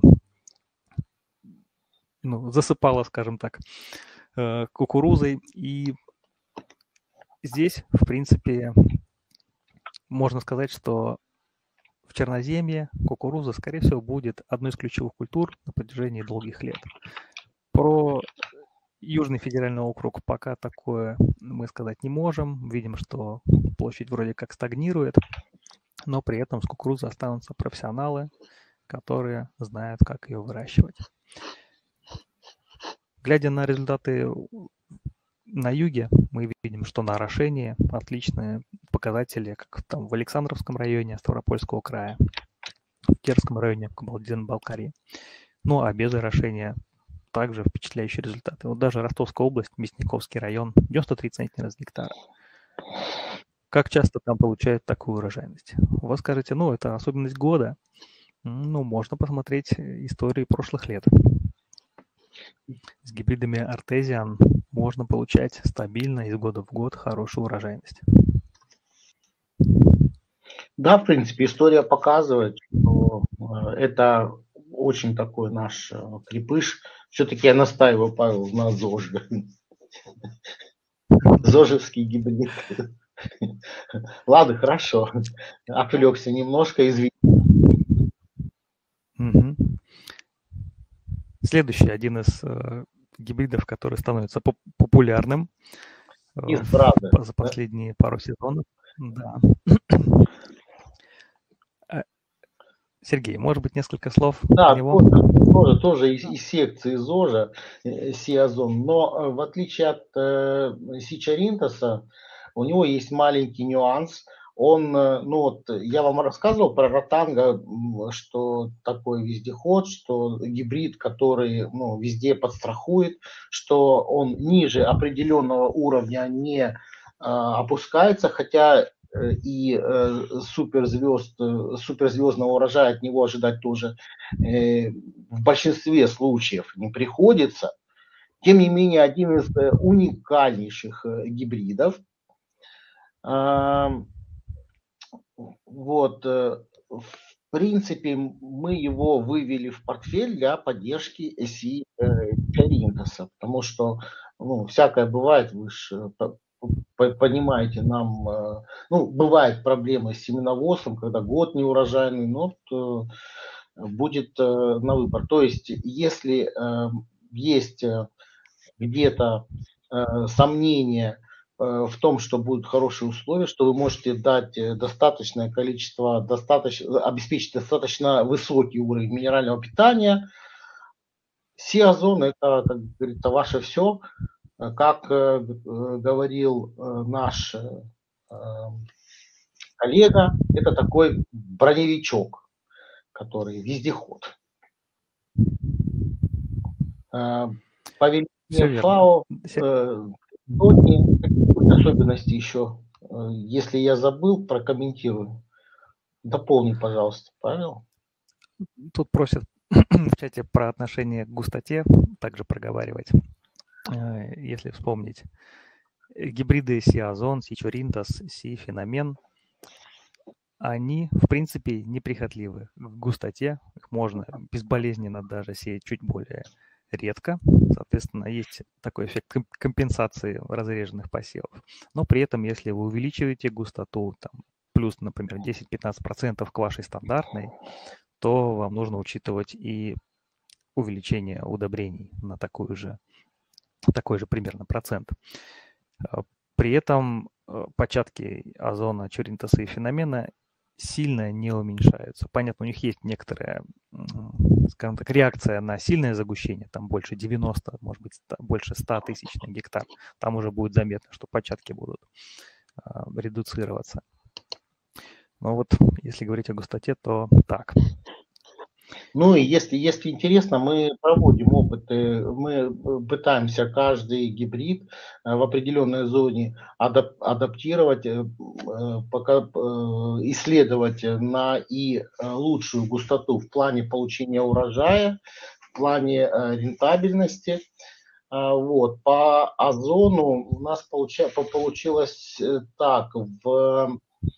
засыпало, скажем так, кукурузой. И здесь, в принципе, можно сказать, что в черноземье кукуруза, скорее всего, будет одной из ключевых культур на протяжении долгих лет. Про Южный федеральный округ пока такое мы сказать не можем. Видим, что площадь вроде как стагнирует, но при этом с кукурузой останутся профессионалы, которые знают, как ее выращивать. Глядя на результаты на юге, мы видим, что на орошении отличные показатели, как там в Александровском районе Ставропольского края, в Терском районе Кабардино-Балкарии. Ну а без орошения также впечатляющие результаты. Вот даже Ростовская область, Мясниковский район, 93 центнера с гектара. Как часто там получают такую урожайность? Вы скажете, это особенность года. Можно посмотреть истории прошлых лет. С гибридами Artesian можно получать стабильно из года в год хорошую урожайность. Да, в принципе, история показывает, что это очень такой наш крепыш. Все-таки я настаиваю, Павел, на ЗОЖ. Зожевский гибрид. Ладно, хорошо. Отвлекся немножко, извини. Следующий один из гибридов, который становится популярным за последние пару сезонов. Да. Сергей, может быть, несколько слов о него? Тоже из секции ЗОЖа, Сиазон, но в отличие от Сичаринтоса, у него есть маленький нюанс. Он, я вам рассказывал про Ротанга, что такой вездеход, что гибрид, который везде подстрахует, что он ниже определенного уровня не опускается, хотя и суперзвездного урожая от него ожидать тоже в большинстве случаев не приходится. Тем не менее, один из уникальнейших гибридов. В принципе, мы его вывели в портфель для поддержки Сичаринтоса, потому что всякое бывает, вы же понимаете, нам бывают проблемы с семеновозом, когда год неурожайный, но будет на выбор. То есть, если есть где-то сомнения в том, что будут хорошие условия, что вы можете дать достаточное количество, обеспечить достаточно высокий уровень минерального питания, Сиазон – это, как говорится, ваше все. Как говорил наш коллега, это такой броневичок, который вездеход. По велению ФАО особенности еще, если я забыл, прокомментирую. Дополни, пожалуйста, Павел. Тут просят в чате про отношение к густоте также проговаривать. Если вспомнить, гибриды Сиазон, Сичаринтос, Си-Феномен, они, в принципе, неприхотливы к густоте. Их можно безболезненно даже сеять чуть более редко. Соответственно, есть такой эффект компенсации разреженных посевов. Но при этом, если вы увеличиваете густоту, плюс, например, 10-15% к вашей стандартной, то вам нужно учитывать и увеличение удобрений на такой же примерно процент. При этом початки Озона, Чаринтоса и Феномена сильно не уменьшаются. Понятно, у них есть некоторая, скажем так, реакция на сильное загущение, там больше 90, может быть, больше 100 тысяч на гектар. Там уже будет заметно, что початки будут редуцироваться. Но вот если говорить о густоте, то так. Ну и если интересно, мы проводим опыты, мы пытаемся каждый гибрид в определенной зоне адаптировать, исследовать на и лучшую густоту в плане получения урожая, в плане рентабельности. Вот. По озону у нас получилось так, в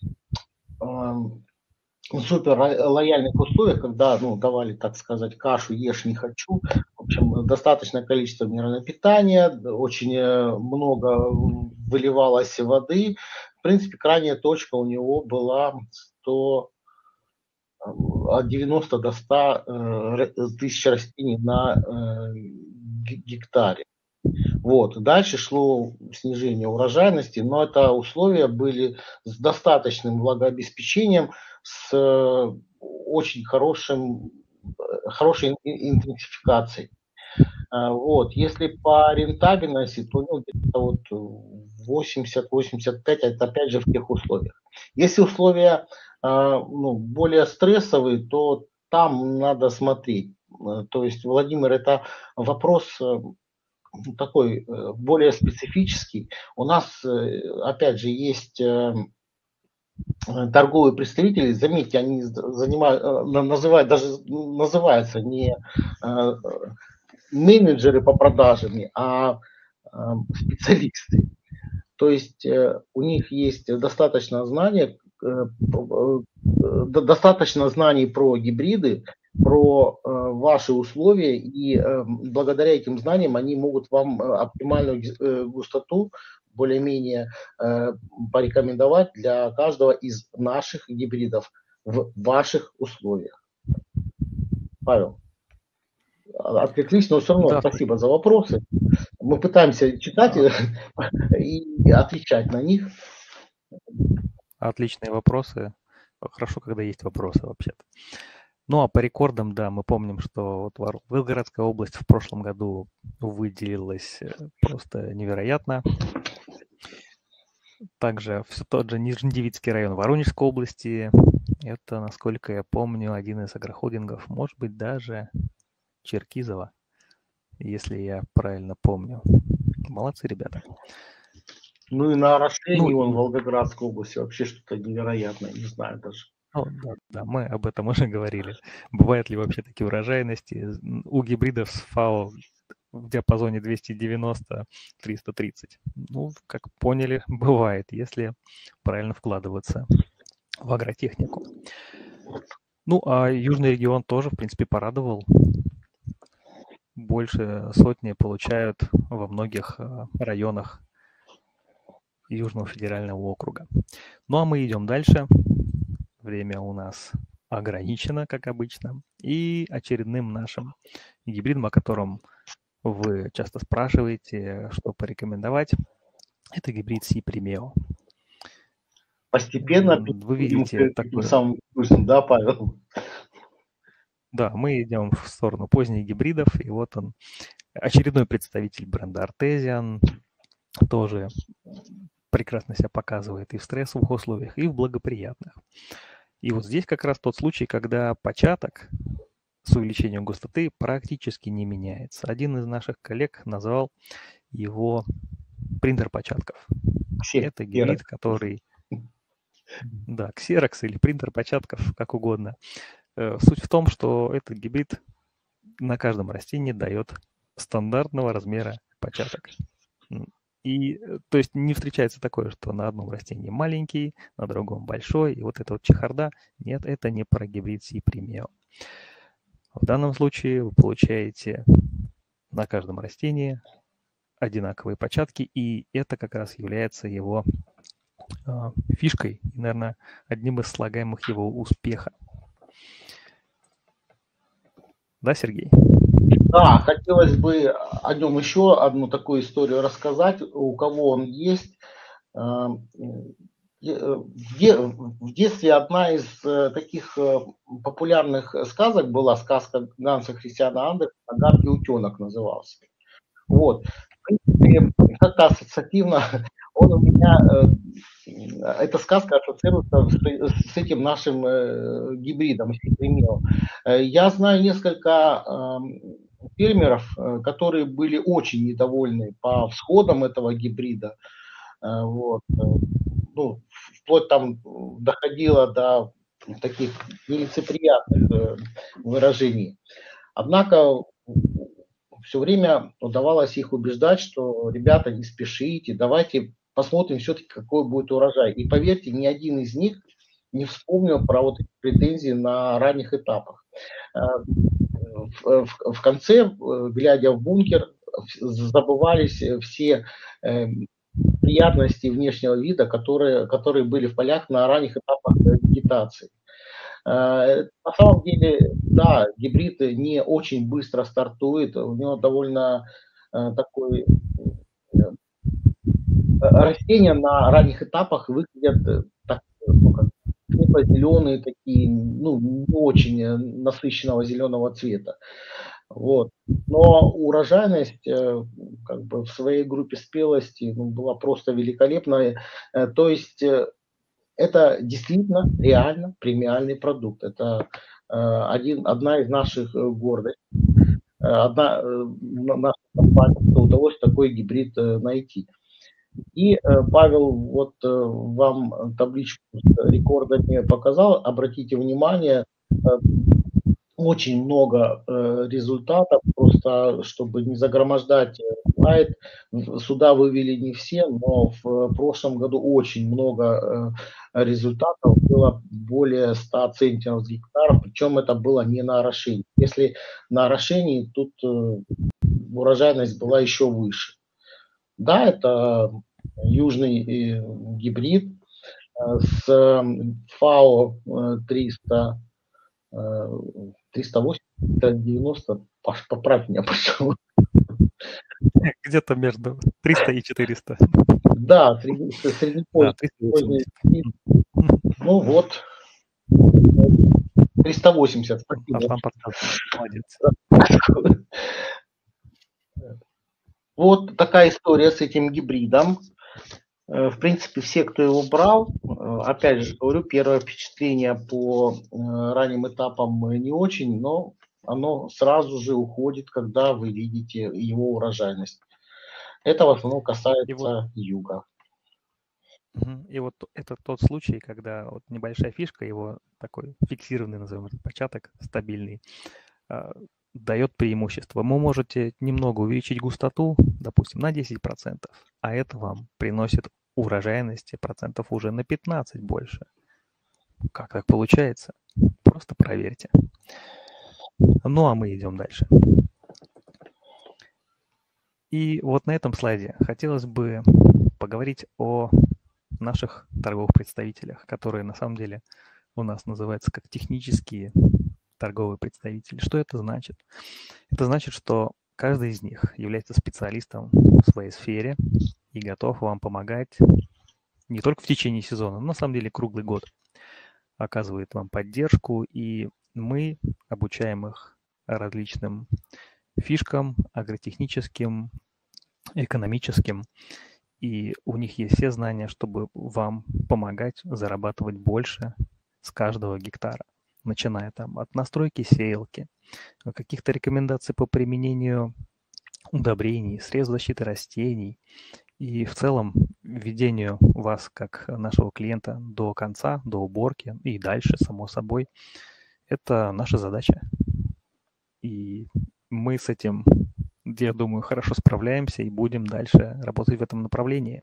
супер лояльных условиях, когда давали, так сказать, кашу ешь не хочу, в общем, достаточное количество минерального питания, очень много выливалось воды. В принципе, крайняя точка у него была от 90 до 100 тысяч растений на гектаре. Вот. Дальше шло снижение урожайности, но это условия были с достаточным влагообеспечением, с очень хорошей интенсификацией. Вот. Если по рентабельности, то где-то вот 80-85, это опять же в тех условиях. Если условия более стрессовые, то там надо смотреть. То есть, Владимир, это вопрос такой более специфический. У нас, опять же, есть торговые представители, заметьте, они называются не менеджеры по продажам, а специалисты. То есть у них есть достаточно знаний про гибриды, про ваши условия, и благодаря этим знаниям они могут вам оптимальную густоту более-менее порекомендовать для каждого из наших гибридов в ваших условиях. Павел, отвлеклись, но все равно да. Спасибо за вопросы. Мы пытаемся читать и отвечать на них. Отличные вопросы. Хорошо, когда есть вопросы вообще-то. Ну, а по рекордам, да, мы помним, что вот Белгородская область в прошлом году выделилась просто невероятно. Также все тот же Нижнедевицкий район Воронежской области. Это, насколько я помню, один из агрохолдингов, может быть, даже Черкизово, если я правильно помню. Молодцы, ребята. Ну и на орошении в Волгоградской области вообще что-то невероятное, не знаю даже. Да, мы об этом уже говорили. Бывают ли вообще такие урожайности? У гибридов с ФАО в диапазоне 290-330. Ну, как поняли, бывает, если правильно вкладываться в агротехнику. Ну, а южный регион тоже, в принципе, порадовал. Больше сотни получают во многих районах Южного федерального округа. Ну, а мы идем дальше. Время у нас ограничено, как обычно. И очередным нашим гибридом, о котором вы часто спрашиваете, что порекомендовать, это гибрид Си Примео. Постепенно вы видите такой самым вкусным, да, Павел? Да, мы идем в сторону поздних гибридов, и вот он, очередной представитель бренда Artesian, тоже прекрасно себя показывает и в стрессовых условиях, и в благоприятных. И вот здесь как раз тот случай, когда початок с увеличением густоты практически не меняется. Один из наших коллег назвал его принтер початков. Это гибрид, который... Да, ксерокс или принтер початков, как угодно. Суть в том, что этот гибрид на каждом растении дает стандартного размера початок. И, то есть, не встречается такое, что на одном растении маленький, на другом большой, и вот эта вот чехарда. Нет, это не про гибрид Си Примео. В данном случае вы получаете на каждом растении одинаковые початки, и это как раз является его фишкой и, наверное, одним из слагаемых его успеха. Да, Сергей? Да, хотелось бы о нем еще одну такую историю рассказать. У кого он есть, в детстве одна из таких популярных сказок была сказка Ганса Христиана Андерсена «Гадкий утенок» назывался. Вот. В принципе, как-то ассоциативно он у меня, эта сказка ассоциируется с этим нашим гибридом, с хитромелом. Я знаю несколько фермеров, которые были очень недовольны по всходам этого гибрида. Вот. Ну, вплоть там доходило до таких нелицеприятных выражений. Однако все время удавалось их убеждать, что ребята, не спешите, давайте посмотрим все-таки, какой будет урожай. И поверьте, ни один из них не вспомнил про вот эти претензии на ранних этапах. В конце, глядя в бункер, забывались все приятности внешнего вида, которые были в полях на ранних этапах вегетации. На самом деле, да, гибрид не очень быстро стартует, у него довольно такой растения на ранних этапах выглядят так, ну, как светло-зеленые такие, ну, не очень насыщенного зеленого цвета. Вот. Но урожайность как бы в своей группе спелости была просто великолепная. То есть это действительно реально премиальный продукт. Это одна из наших гордостей. Одна наша компания, что удалось такой гибрид найти. И Павел вот вам табличку с рекордами показал. Обратите внимание, очень много результатов, просто чтобы не загромождать слайд. Сюда вывели не все, но в прошлом году очень много результатов, было более 100 центнеров с гектара, причем это было не на орошении. Если на орошении, тут урожайность была еще выше. Да, это южный гибрид с ФАО 300, 380, 390, Паш, поправь меня, пожалуйста. Где-то между 300 и 400. Да, среднепоздний. Ну вот, 380. Спасибо. Молодец. Вот такая история с этим гибридом. В принципе, все, кто его брал, опять же говорю, первое впечатление по ранним этапам не очень, но оно сразу же уходит, когда вы видите его урожайность. Это в основном касается юга. И вот это тот случай, когда вот небольшая фишка, его такой фиксированный, назовем это, початок, стабильный, дает преимущество. Вы можете немного увеличить густоту, допустим, на 10%, а это вам приносит урожайности процентов уже на 15 больше. Как так получается? Просто проверьте. Ну, а мы идем дальше. И вот на этом слайде хотелось бы поговорить о наших торговых представителях, которые на самом деле у нас называются как технические торговые представители. Что это значит? Это значит, что каждый из них является специалистом в своей сфере и готов вам помогать не только в течение сезона, но на самом деле круглый год. Оказывает вам поддержку, и мы обучаем их различным фишкам, агротехническим, экономическим, и у них есть все знания, чтобы вам помогать зарабатывать больше с каждого гектара, начиная там от настройки сеялки, каких-то рекомендаций по применению удобрений, средств защиты растений и в целом введению вас как нашего клиента до конца, до уборки и дальше, само собой. Это наша задача. И мы с этим, я думаю, хорошо справляемся и будем дальше работать в этом направлении.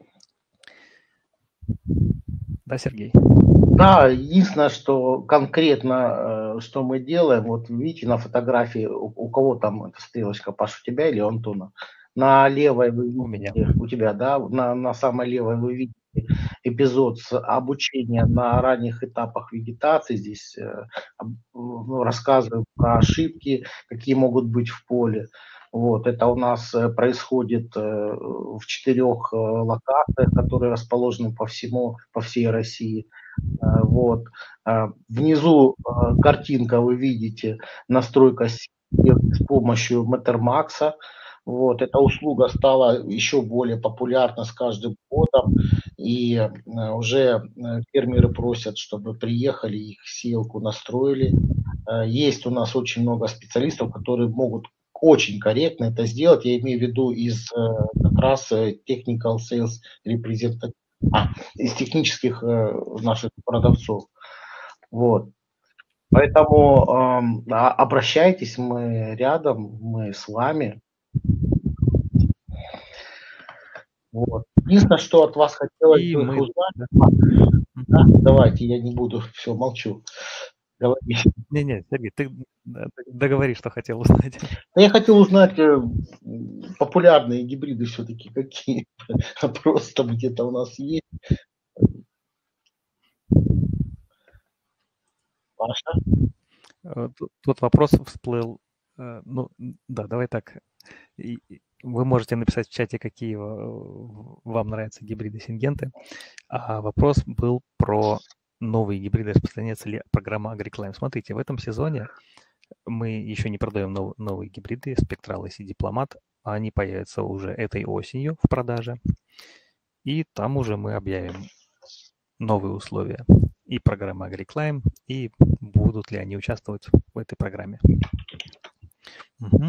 Да, Сергей? Да, единственное, что конкретно, что мы делаем, вот видите на фотографии, у кого там эта стрелочка, Паш, у тебя или у Антона? На левой вы видите, у меня. У тебя, да, на самой левой вы видите эпизод с обучения на ранних этапах вегетации. Здесь рассказываю про ошибки, какие могут быть в поле. Вот, это у нас происходит в 4 локациях, которые расположены по всей России. Вот. Внизу картинка, вы видите, настройка с помощью Metamax. Вот. Эта услуга стала еще более популярна с каждым годом, и уже фермеры просят, чтобы приехали, их сеялку настроили. Есть у нас очень много специалистов, которые могут очень корректно это сделать. Я имею в виду из как раз technical sales representative, из технических наших продавцов. Вот. Поэтому обращайтесь, мы рядом, мы с вами. Вот. Единственное, что от вас хотелось бы узнать. Да, давайте, я не буду, все, молчу. Говори. Не, Сергей, ты договори, что хотел узнать. Я хотел узнать, популярные гибриды все-таки какие. Просто где-то у нас есть. Паша? Тут вопрос всплыл. Ну, да, давай так. Вы можете написать в чате, какие вам нравятся гибриды Сингенты. А вопрос был про новые гибриды, распространяется ли программа AgriClimb. Смотрите, в этом сезоне мы еще не продаем новые гибриды Spectral и Дипломат. Они появятся уже этой осенью в продаже. И там уже мы объявим новые условия и программы AgriClimb, и будут ли они участвовать в этой программе. Угу.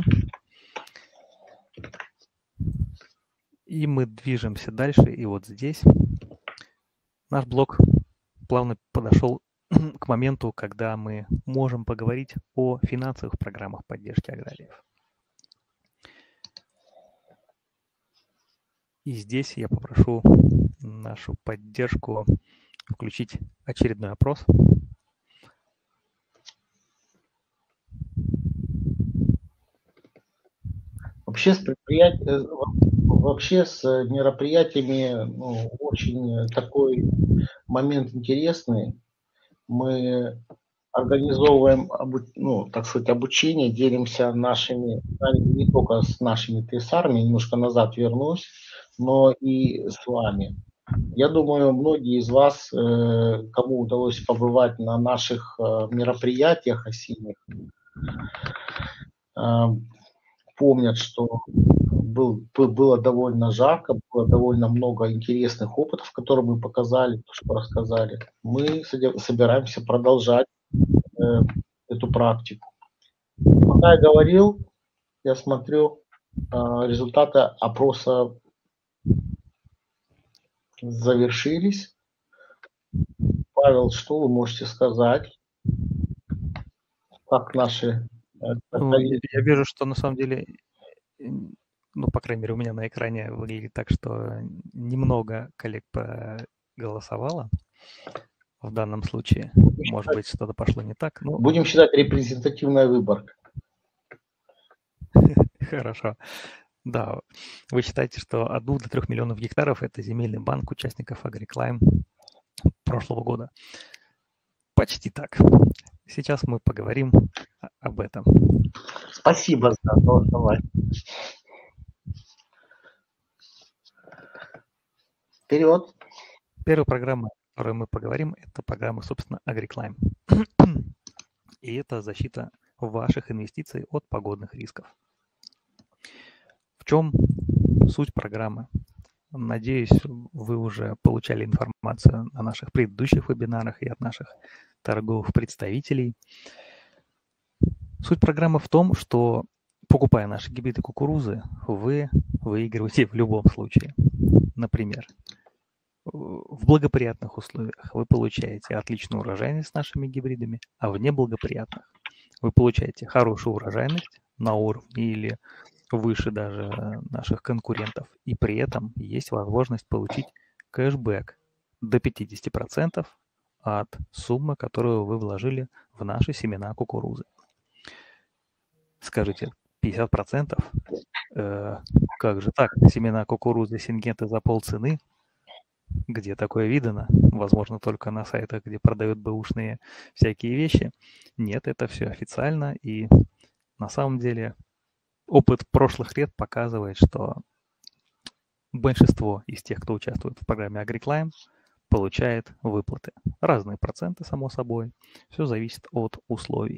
И мы движемся дальше, и вот здесь наш блог плавно подошел к моменту, когда мы можем поговорить о финансовых программах поддержки аграриев. И здесь я попрошу нашу поддержку включить очередной опрос. Вообще с мероприятиями очень такой момент интересный. Мы организовываем, так сказать, обучение, делимся нашими знаниями не только с нашими ТСАРами, немножко назад вернусь, но и с вами. Я думаю, многие из вас, кому удалось побывать на наших мероприятиях осенних, помнят, что было довольно жарко, было довольно много интересных опытов, которые мы показали, то, что рассказали. Мы собираемся продолжать эту практику. Пока я говорил, я смотрю, результаты опроса завершились. Павел, что вы можете сказать? Как наши... Я вижу, что на самом деле, по крайней мере, у меня на экране выглядит так, что немного коллег проголосовало в данном случае. Может быть, что-то пошло не так. Будем считать репрезентативная выборка. Хорошо. Да, вы считаете, что от 2 до 3 миллионов гектаров – это земельный банк участников AgriClimb прошлого года. Почти так. Сейчас мы поговорим об этом. Спасибо за голосование. Вперед. Первая программа, о которой мы поговорим, это программа, собственно, AgriClimb. И это защита ваших инвестиций от погодных рисков. В чем суть программы? Надеюсь, вы уже получали информацию на наших предыдущих вебинарах и от наших торговых представителей. Суть программы в том, что, покупая наши гибриды кукурузы, вы выигрываете в любом случае. Например, в благоприятных условиях вы получаете отличную урожайность с нашими гибридами, а в неблагоприятных вы получаете хорошую урожайность на уровне или выше даже наших конкурентов. И при этом есть возможность получить кэшбэк до 50% от суммы, которую вы вложили в наши семена кукурузы. Скажите, 50%? Как же так? Семена кукурузы Сингенты за полцены? Где такое видано? Возможно, только на сайтах, где продают бэушные всякие вещи. Нет, это все официально, и на самом деле опыт прошлых лет показывает, что большинство из тех, кто участвует в программе AgriClimb, получает выплаты. Разные проценты, само собой. Все зависит от условий.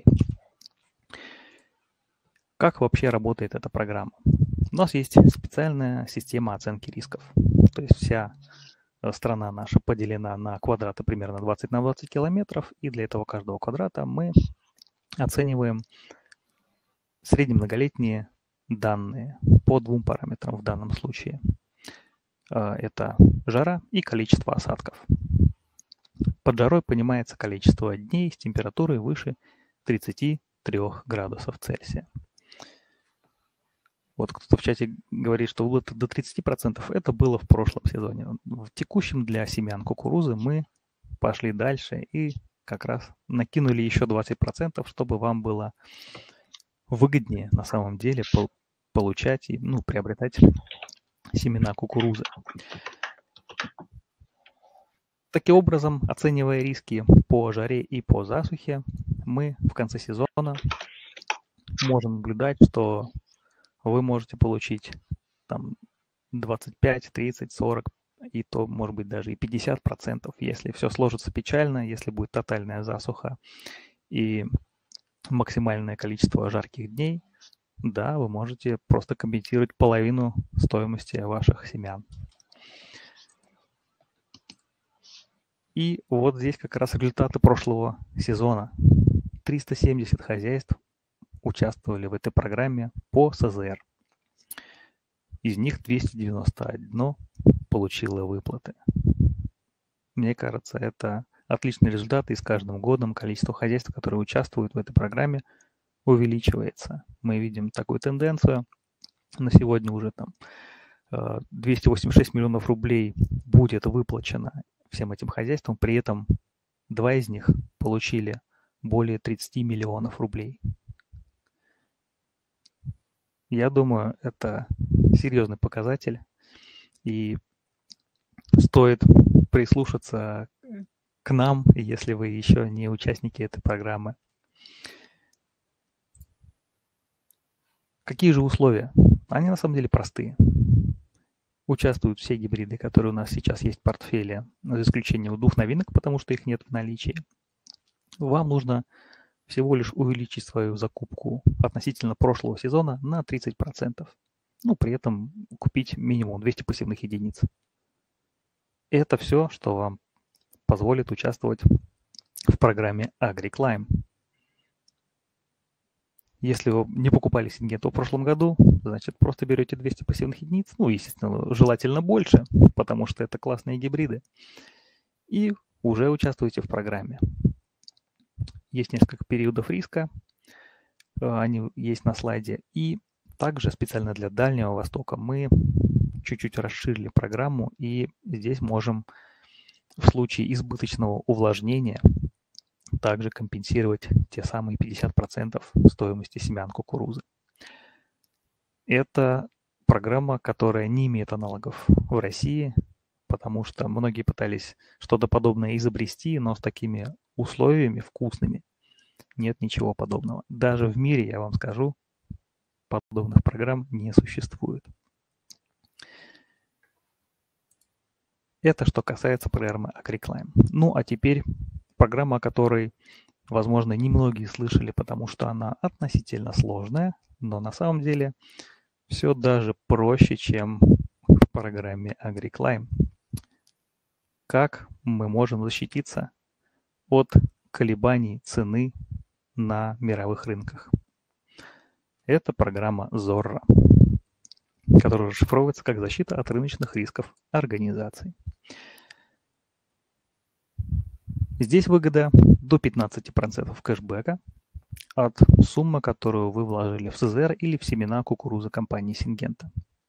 Как вообще работает эта программа? У нас есть специальная система оценки рисков. То есть вся страна наша поделена на квадраты примерно 20 на 20 километров, и для этого каждого квадрата мы оцениваем среднемноголетние данные по двум параметрам в данном случае. Это жара и количество осадков. Под жарой понимается количество дней с температурой выше 33 градусов Цельсия. Вот кто-то в чате говорит, что выплаты до 30%. Это было в прошлом сезоне. В текущем для семян кукурузы мы пошли дальше и как раз накинули еще 20%, чтобы вам было выгоднее на самом деле получать и приобретать семена кукурузы. Таким образом, оценивая риски по жаре и по засухе, мы в конце сезона можем наблюдать, что вы можете получить там 25, 30, 40 и то, может быть, даже и 50%, если все сложится печально, если будет тотальная засуха и максимальное количество жарких дней, да, вы можете просто компенсировать половину стоимости ваших семян. И вот здесь как раз результаты прошлого сезона. 370 хозяйств участвовали в этой программе по СЗР. Из них 291 получило выплаты. Мне кажется, это отличный результат, и с каждым годом количество хозяйств, которые участвуют в этой программе, увеличивается. Мы видим такую тенденцию. На сегодня уже там 286 миллионов рублей будет выплачено всем этим хозяйствам. При этом 2 из них получили более 30 миллионов рублей. Я думаю, это серьезный показатель, и стоит прислушаться к нам, если вы еще не участники этой программы. Какие же условия? Они на самом деле простые. Участвуют все гибриды, которые у нас сейчас есть в портфеле, за исключением 2 новинок, потому что их нет в наличии. Вам нужно всего лишь увеличить свою закупку относительно прошлого сезона на 30%. При этом купить минимум 200 посевных единиц. Это все, что вам позволит участвовать в программе AgriClimb. Если вы не покупали Сингенту в прошлом году, значит, просто берете 200 посевных единиц, естественно, желательно больше, потому что это классные гибриды, и уже участвуете в программе. Есть несколько периодов риска, они есть на слайде, и также специально для Дальнего Востока мы чуть-чуть расширили программу, и здесь можем в случае избыточного увлажнения также компенсировать те самые 50% стоимости семян кукурузы. Это программа, которая не имеет аналогов в России, потому что многие пытались что-то подобное изобрести, но с такими условиями вкусными нет ничего подобного. Даже в мире, я вам скажу, подобных программ не существует. Это что касается программы AgriClimb. А теперь программа, о которой, возможно, немногие слышали, потому что она относительно сложная, но на самом деле все даже проще, чем в программе AgriClimb. Как мы можем защититься от колебаний цены на мировых рынках? Это программа Zorra, которая расшифровывается как защита от рыночных рисков организаций. Здесь выгода до 15% кэшбэка от суммы, которую вы вложили в СЗР или в семена кукурузы компании Сингента.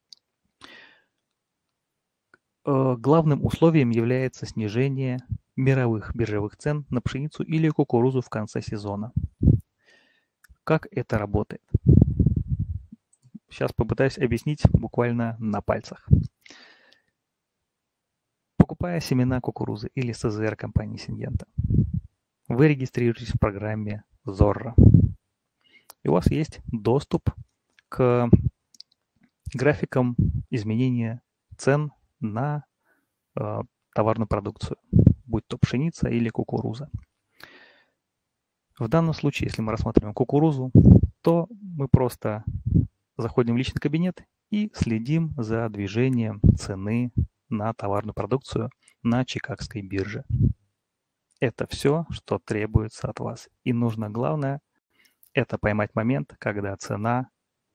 Главным условием является снижение мировых биржевых цен на пшеницу или кукурузу в конце сезона. Как это работает? Сейчас попытаюсь объяснить буквально на пальцах. Покупая семена кукурузы или СЗР компании Сингента, вы регистрируетесь в программе Zorra. И у вас есть доступ к графикам изменения цен на товарную продукцию, будь то пшеница или кукуруза. В данном случае, если мы рассматриваем кукурузу, то мы просто заходим в личный кабинет и следим за движением цены на товарную продукцию на Чикагской бирже. Это все, что требуется от вас. И нужно, главное, это поймать момент, когда цена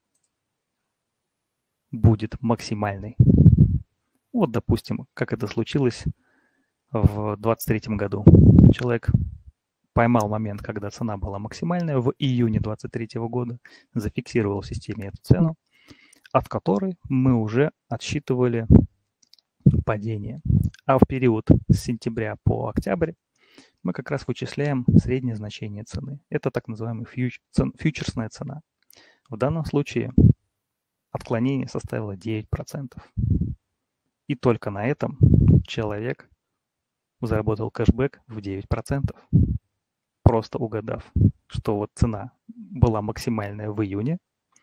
будет максимальной. Вот, допустим, как это случилось в 2023 году. Человек поймал момент, когда цена была максимальная в июне 2023 года, зафиксировал в системе эту цену, от которой мы уже отсчитывали падение. А в период с сентября по октябрь мы как раз вычисляем среднее значение цены. Это так называемая фьючерсная цена. В данном случае отклонение составило 9%. И только на этом человек заработал кэшбэк в 9%, просто угадав, что вот цена была максимальная в июне,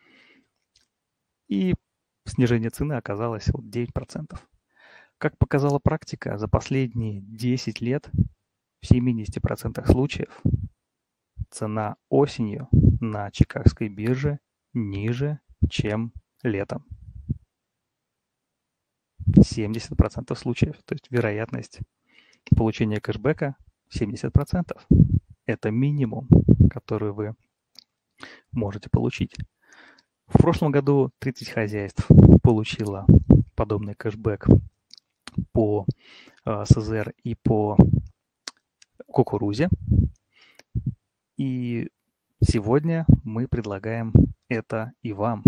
и снижение цены оказалось вот 9%. Как показала практика, за последние 10 лет в 70% случаев цена осенью на Чикагской бирже ниже, чем летом. 70% случаев, то есть вероятность получения кэшбэка 70%. Это минимум, который вы можете получить. В прошлом году 30 хозяйств получило подобный кэшбэк по СЗР и по кукурузе. И сегодня мы предлагаем это и вам.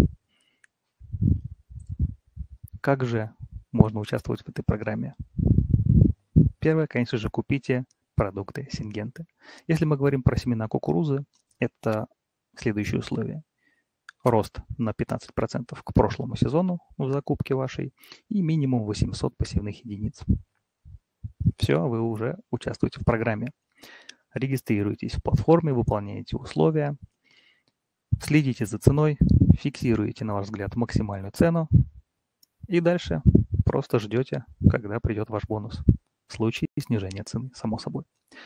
Как же можно участвовать в этой программе? Первое, конечно же, купите продукты Сингенты. Если мы говорим про семена кукурузы, это следующие условия. Рост на 15% к прошлому сезону в закупке вашей и минимум 800 посевных единиц. Все, вы уже участвуете в программе. Регистрируйтесь в платформе, выполняете условия, следите за ценой, фиксируете, на ваш взгляд, максимальную цену и дальше просто ждете, когда придет ваш бонус в случае снижения цены, само собой.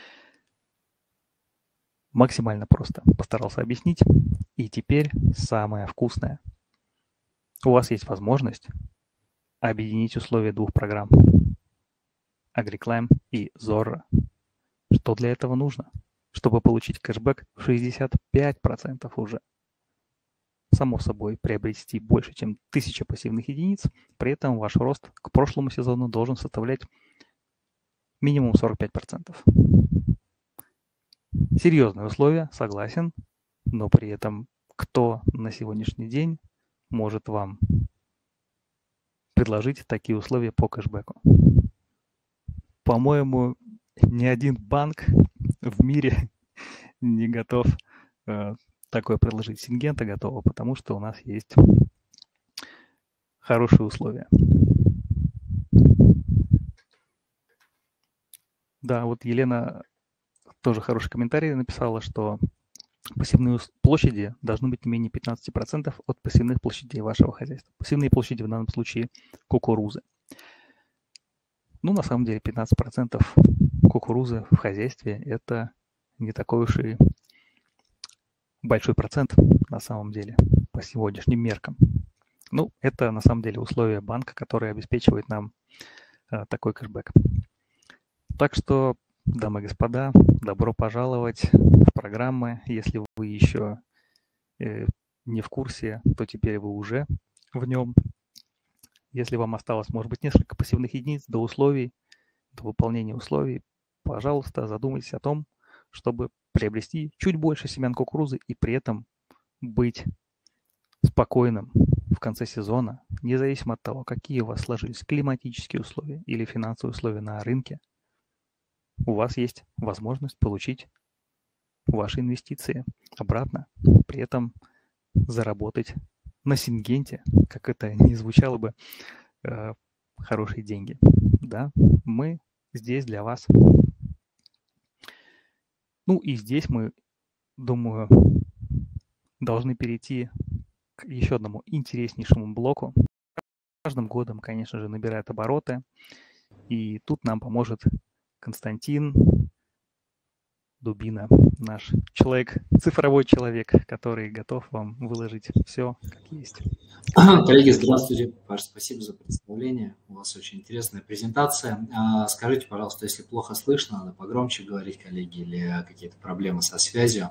Максимально просто постарался объяснить. И теперь самое вкусное. У вас есть возможность объединить условия двух программ AgriClimb и Zorro. Что для этого нужно? Чтобы получить кэшбэк в 65% уже. Само собой, приобрести больше, чем 1000 пассивных единиц, при этом ваш рост к прошлому сезону должен составлять минимум 45%. Серьезные условия, согласен, но при этом кто на сегодняшний день может вам предложить такие условия по кэшбэку? По-моему, ни один банк в мире не готов такое предложить. Сингента готова, потому что у нас есть хорошие условия. Да, вот Елена тоже хороший комментарий написала, что пассивные площади должны быть не менее 15% от пассивных площадей вашего хозяйства. Пассивные площади в данном случае кукурузы. Ну, на самом деле, 15% кукурузы в хозяйстве – это не такой уж и большой процент на самом деле по сегодняшним меркам. Ну, это на самом деле условия банка, которые обеспечивают нам такой кэшбэк. Так что, дамы и господа, добро пожаловать в программы. Если вы еще не в курсе, то теперь вы уже в нем. Если вам осталось, может быть, несколько пассивных единиц до условий, до выполнения условий, пожалуйста, задумайтесь о том, чтобы приобрести чуть больше семян кукурузы и при этом быть спокойным в конце сезона, независимо от того, какие у вас сложились климатические условия или финансовые условия на рынке. У вас есть возможность получить ваши инвестиции обратно, при этом заработать на Сингенте, как это ни звучало бы, хорошие деньги. Да, мы здесь для вас. Ну и здесь мы, думаю, должны перейти к еще одному интереснейшему блоку. Каждым годом, конечно же, набирает обороты. И тут нам поможет Константин Дубина, наш человек, цифровой человек, который готов вам выложить все как есть. Коллеги, здравствуйте. Паш, спасибо за представление. У вас очень интересная презентация. Скажите, пожалуйста, если плохо слышно, надо погромче говорить, коллеги, или какие-то проблемы со связью.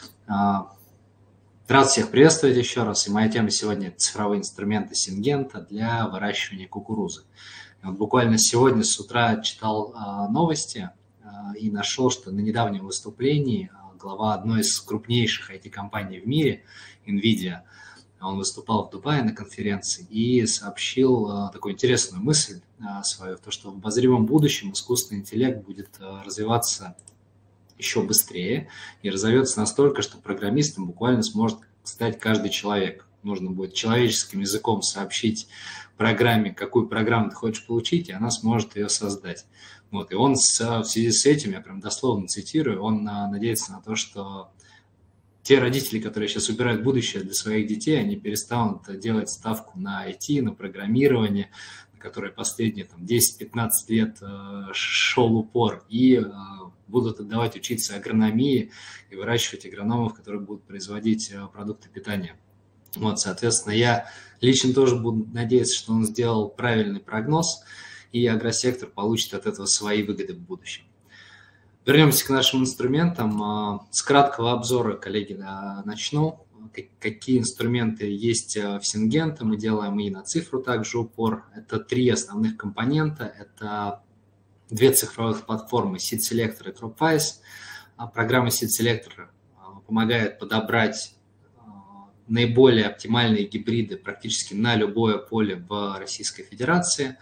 Рад всех приветствовать еще раз. И моя тема сегодня – это цифровые инструменты Syngenta для выращивания кукурузы. Вот буквально сегодня с утра читал новости и нашел, что на недавнем выступлении глава одной из крупнейших IT-компаний в мире, NVIDIA, он выступал в Дубае на конференции и сообщил такую интересную мысль свою, то, что в обозримом будущем искусственный интеллект будет развиваться еще быстрее и разовьется настолько, что программистом буквально сможет стать каждый человек. Нужно будет человеческим языком сообщить программе, какую программу ты хочешь получить, и она сможет ее создать. Вот. И он в связи с этим, я прям дословно цитирую, он надеется на то, что те родители, которые сейчас убирают будущее для своих детей, они перестанут делать ставку на IT, на программирование, на которое последние 10-15 лет шел упор, и будут отдавать учиться агрономии и выращивать агрономов, которые будут производить продукты питания. Вот, соответственно, я лично тоже буду надеяться, что он сделал правильный прогноз, и агросектор получит от этого свои выгоды в будущем. Вернемся к нашим инструментам. С краткого обзора, коллеги, начну. Какие инструменты есть в Syngenta. Мы делаем и на цифру также упор. Это 3 основных компонента. Это 2 цифровых платформы Seed Selector и CropWise. Программа Seed Selector помогает подобрать наиболее оптимальные гибриды практически на любое поле в Российской Федерации.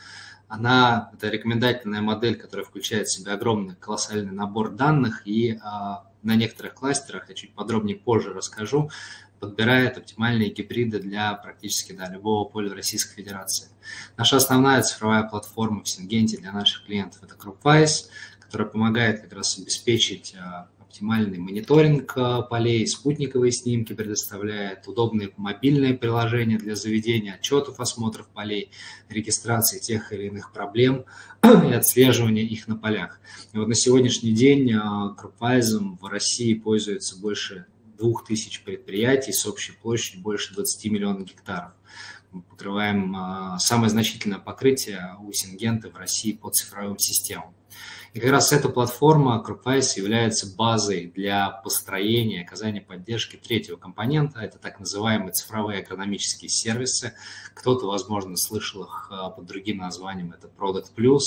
Это рекомендательная модель, которая включает в себя огромный колоссальный набор данных, и на некоторых кластерах, я чуть подробнее позже расскажу, подбирает оптимальные гибриды для практически любого поля Российской Федерации. Наша основная цифровая платформа в Syngenta для наших клиентов – это CropWise, которая помогает как раз обеспечить оптимальный мониторинг полей, спутниковые снимки предоставляет, удобные мобильные приложения для заведения отчетов, осмотров полей, регистрации тех или иных проблем и отслеживания их на полях. И вот на сегодняшний день CropWise в России пользуется больше 2000 предприятий с общей площадью больше 20 миллионов гектаров. Мы покрываем самое значительное покрытие у Syngenta в России по цифровым системам. И как раз эта платформа CropWise является базой для построения и оказания поддержки 3-го компонента. Это так называемые цифровые агрономические сервисы. Кто-то, возможно, слышал их под другим названием, это Product Plus.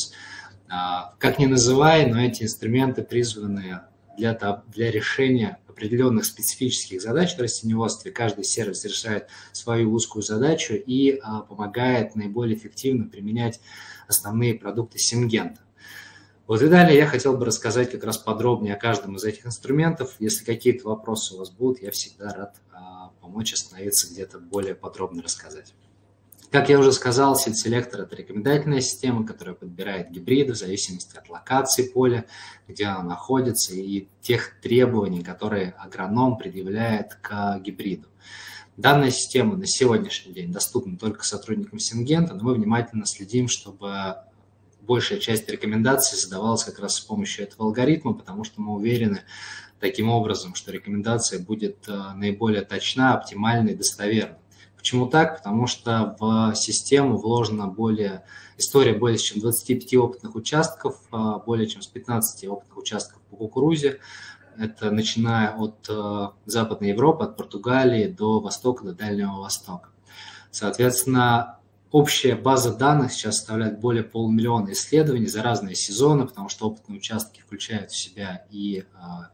Как ни называй, но эти инструменты призваны для решения определенных специфических задач в растениеводстве. Каждый сервис решает свою узкую задачу и помогает наиболее эффективно применять основные продукты Syngenta. Вот и далее я хотел бы рассказать как раз подробнее о каждом из этих инструментов. Если какие-то вопросы у вас будут, я всегда рад помочь остановиться где-то более подробно рассказать. Как я уже сказал, Seed Selector – это рекомендательная система, которая подбирает гибриды в зависимости от локации поля, где она находится, и тех требований, которые агроном предъявляет к гибриду. Данная система на сегодняшний день доступна только сотрудникам Syngenta, но мы внимательно следим, чтобы большая часть рекомендаций задавалась как раз с помощью этого алгоритма, потому что мы уверены таким образом, что рекомендация будет наиболее точна, оптимальна и достоверна. Почему так? Потому что в систему вложена история более чем 25 опытных участков, более чем с 15 опытных участков по кукурузе. Это начиная от Западной Европы, от Португалии до Востока, до Дальнего Востока. Соответственно, общая база данных сейчас составляет более 500 000 исследований за разные сезоны, потому что опытные участки включают в себя и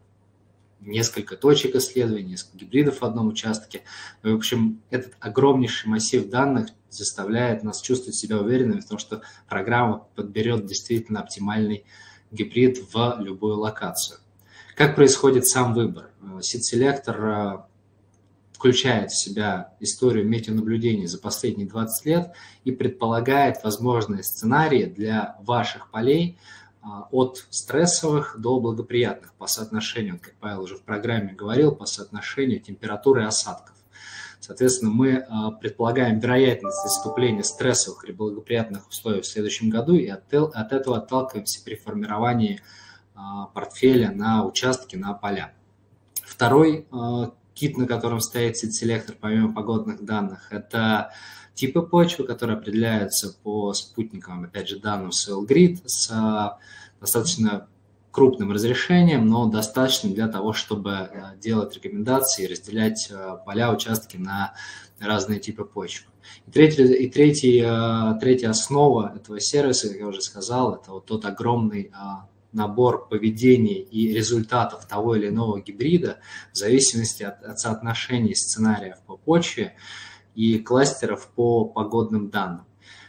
несколько точек исследований, несколько гибридов в одном участке. В общем, этот огромнейший массив данных заставляет нас чувствовать себя уверенными в том, что программа подберет действительно оптимальный гибрид в любую локацию. Как происходит сам выбор? Seed Selector включает в себя историю метеонаблюдений за последние 20 лет и предполагает возможные сценарии для ваших полей от стрессовых до благоприятных по соотношению, как Павел уже в программе говорил, по соотношению температуры и осадков. Соответственно, мы предполагаем вероятность наступления стрессовых или благоприятных условий в следующем году и от этого отталкиваемся при формировании портфеля на участки, на поля. Второй кит, на котором стоит сид-селектор, помимо погодных данных, это типы почвы, которые определяются по спутниковым, опять же, данным SoilGrid с достаточно крупным разрешением, но достаточным для того, чтобы делать рекомендации и разделять поля, участки на разные типы почвы. И третья основа этого сервиса, как я уже сказал, это вот тот огромный набор поведений и результатов того или иного гибрида в зависимости от соотношений сценариев по почве и кластеров по погодным данным.